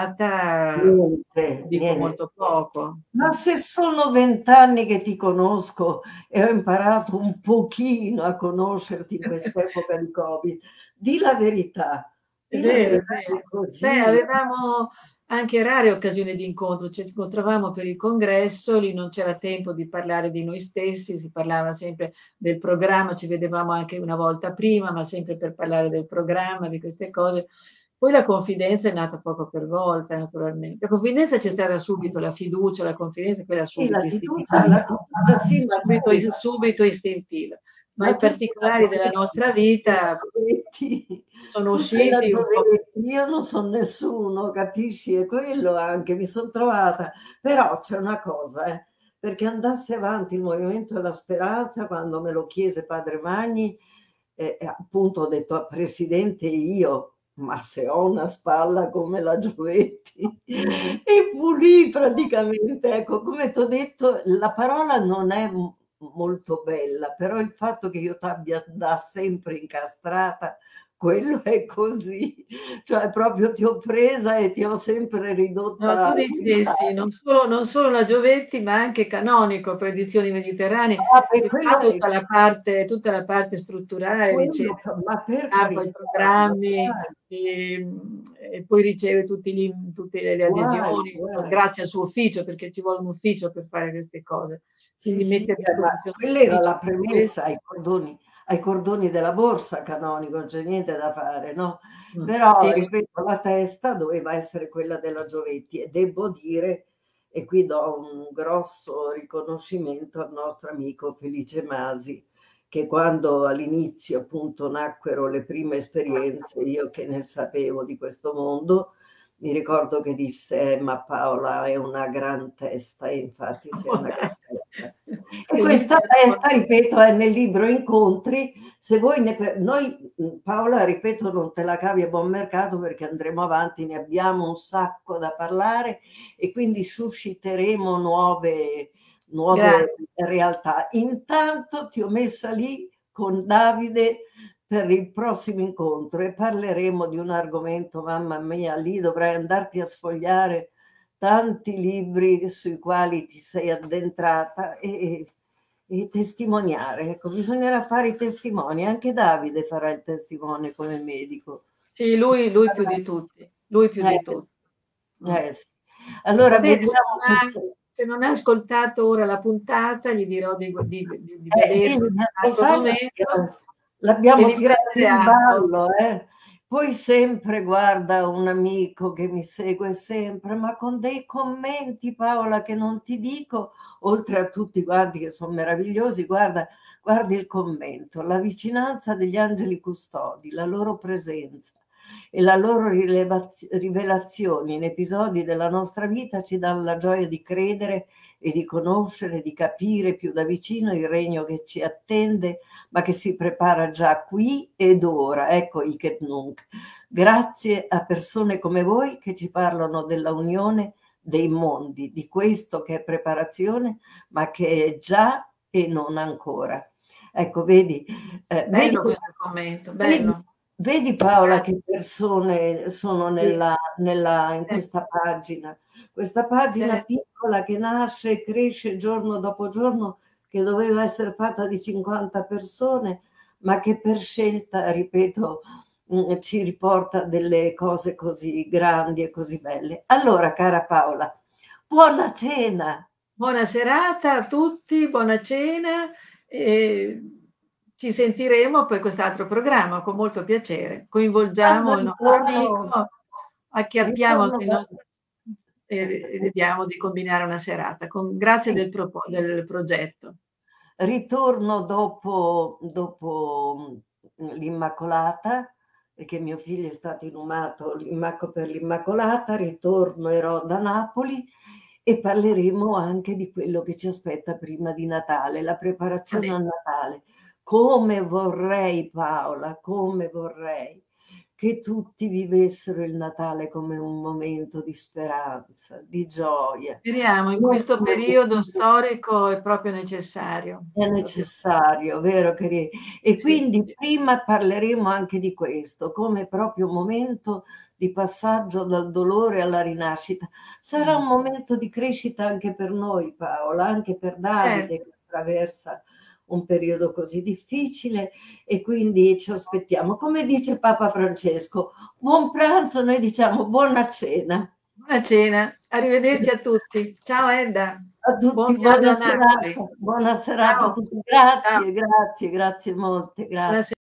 privata niente, dico niente. molto poco. Ma se sono vent'anni che ti conosco e ho imparato un pochino a conoscerti in quest'epoca di Covid, di la verità, È di la vero, è verità vero. è Beh, così. avevamo anche rare occasioni di incontro, ci incontravamo per il congresso, lì non c'era tempo di parlare di noi stessi, si parlava sempre del programma, ci vedevamo anche una volta prima, ma sempre per parlare del programma, di queste cose. Poi la confidenza è nata poco per volta, naturalmente. La confidenza c'è stata subito, la fiducia, la confidenza, quella Sì, la subito fiducia, istintiva, la fiducia sì, ma subito, tu, subito istintiva. Ma ma i tu sei la particolari della Toveretti, nostra tu sei la vita Toveretti, sono tu sei la usciti un po'. Toveretti, io non sono nessuno, capisci? E quello anche, mi sono trovata. Però c'è una cosa, eh, perché andasse avanti il Movimento della Speranza, quando me lo chiese Padre Magni, eh, appunto ho detto a Presidente io, ma se ho una spalla come la Giovetti e pulì praticamente, ecco, come t'ho detto, la parola non è m molto bella, però il fatto che io t'abbia da sempre incastrata, quello è così, cioè proprio ti ho presa e ti ho sempre No, ridotta tu a dicesti non unità. solo non solo la Giovetti, ma anche Canonico per Edizioni Mediterranee, Ah, beh, che fa quello è tutta la parte tutta la parte strutturale, quello riceve fa ma per stampa i carità, ma programmi, guarda, ehm, e poi riceve tutti gli tutte le le guai, adesioni, guai. grazie al suo ufficio, perché ci vuole un ufficio per fare queste cose. Sì, Quindi sì, mette a eh, ma disposizione quella era l'ufficio la per questo. premessa ai cordoni ai cordoni della borsa Canonico, non c'è niente da fare, no, Mh, però sì. ripeto, la testa doveva essere quella della Giovetti e devo dire, e qui do un grosso riconoscimento al nostro amico Felice Masi, che quando all'inizio appunto nacquero le prime esperienze, io che ne sapevo di questo mondo, mi ricordo che disse: "Eh, ma Paola è una gran testa", e infatti sì, è una gran testa. E questa Felice testa, ripeto, è nel libro Incontri, se voi ne pre noi, mhmm, Paola, ripeto, non te la cavi a buon mercato perché andremo avanti, ne abbiamo un sacco da parlare e quindi susciteremo nuove nuove Grazie. realtà. Intanto ti ho messa lì con Davide per il prossimo incontro e parleremo di un argomento, mamma mia, lì dovrai andarti a sfogliare tanti libri sui quali ti sei addentrata e, e testimoniare. Ecco, bisognerà fare i testimoni, anche Davide farà il testimone come medico. Sì, lui lui più di tutti, lui più di Eh, tutti. Mh. eh sì. Va Allora bene, se vediamo non che ha se se non ha ascoltato ora la puntata, gli dirò di gu di di di Eh, vedersi dimmi in di un altro ascoltarla perché momento e l'abbiamo di tirato prendere in atto. ballo, eh. Poi sempre guarda un amico che mi segue sempre, ma con dei commenti, Paola, che non ti dico, oltre a tutti quanti che son meravigliosi, guarda, guardi il commento: "La vicinanza degli angeli custodi, la loro presenza e la loro rilevaz rivelazione in episodi della nostra vita ci dan la gioia di credere e di conoscere, di capire più da vicino il regno che ci attende, ma che si prepara già qui ed ora. Ecco Hic et Nunc. Grazie a persone come voi che ci parlano della unione dei mondi, di questo che è preparazione, ma che è già e non ancora. Ecco, vedi, eh, vedi, Bello questo commento, vedi, bello. vedi Paola Grazie. che persone sono Sì, nella, nella, in eh, questa pagina. Questa pagina cer piccola che nasce e cresce giorno dopo giorno, che doveva essere fatta di cinquanta persone, ma che per scelta, ripeto, mh, ci riporta delle cose così grandi e così belle. Allora, cara Paola, buona cena! buona serata a tutti, buona cena e ci sentiremo per quest'altro programma con molto piacere. Quando Coinvolgiamo il nostro ritorno, amico, acchiappiamo ritorno anche il da nostro e e vediamo di combinare una serata. Con grazie sì. del propo del progetto. Ritorno dopo dopo, mhmm, l'Immacolata, perché mio figlio è stato inumato l'Immaco per l'Immacolata, ritornerò da Napoli e parleremo anche di quello che ci aspetta prima di Natale, la Va preparazione bene. al Natale. Come vorrei, Paola, come vorrei che tutti vivessero il Natale come un momento di speranza, di gioia, Speriamo, in non questo come periodo storico è proprio necessario. è Proprio necessario, vero che ri e sì, quindi sì. prima parleremo anche di questo, come proprio momento di passaggio dal dolore alla rinascita. Sarà Mh. un momento di crescita anche per noi, Paola, anche per Davide Certo. che attraversa un periodo così difficile e quindi ci aspettiamo. Come dice Papa Francesco: "Buon pranzo", noi diciamo buona cena. Buona cena, arrivederci a tutti. Ciao Edda, A buon tutti viaggio buona a Napoli. serata, buona serata a Ciao, tutti. ciao, Grazie, grazie, grazie molte, buona se grazie.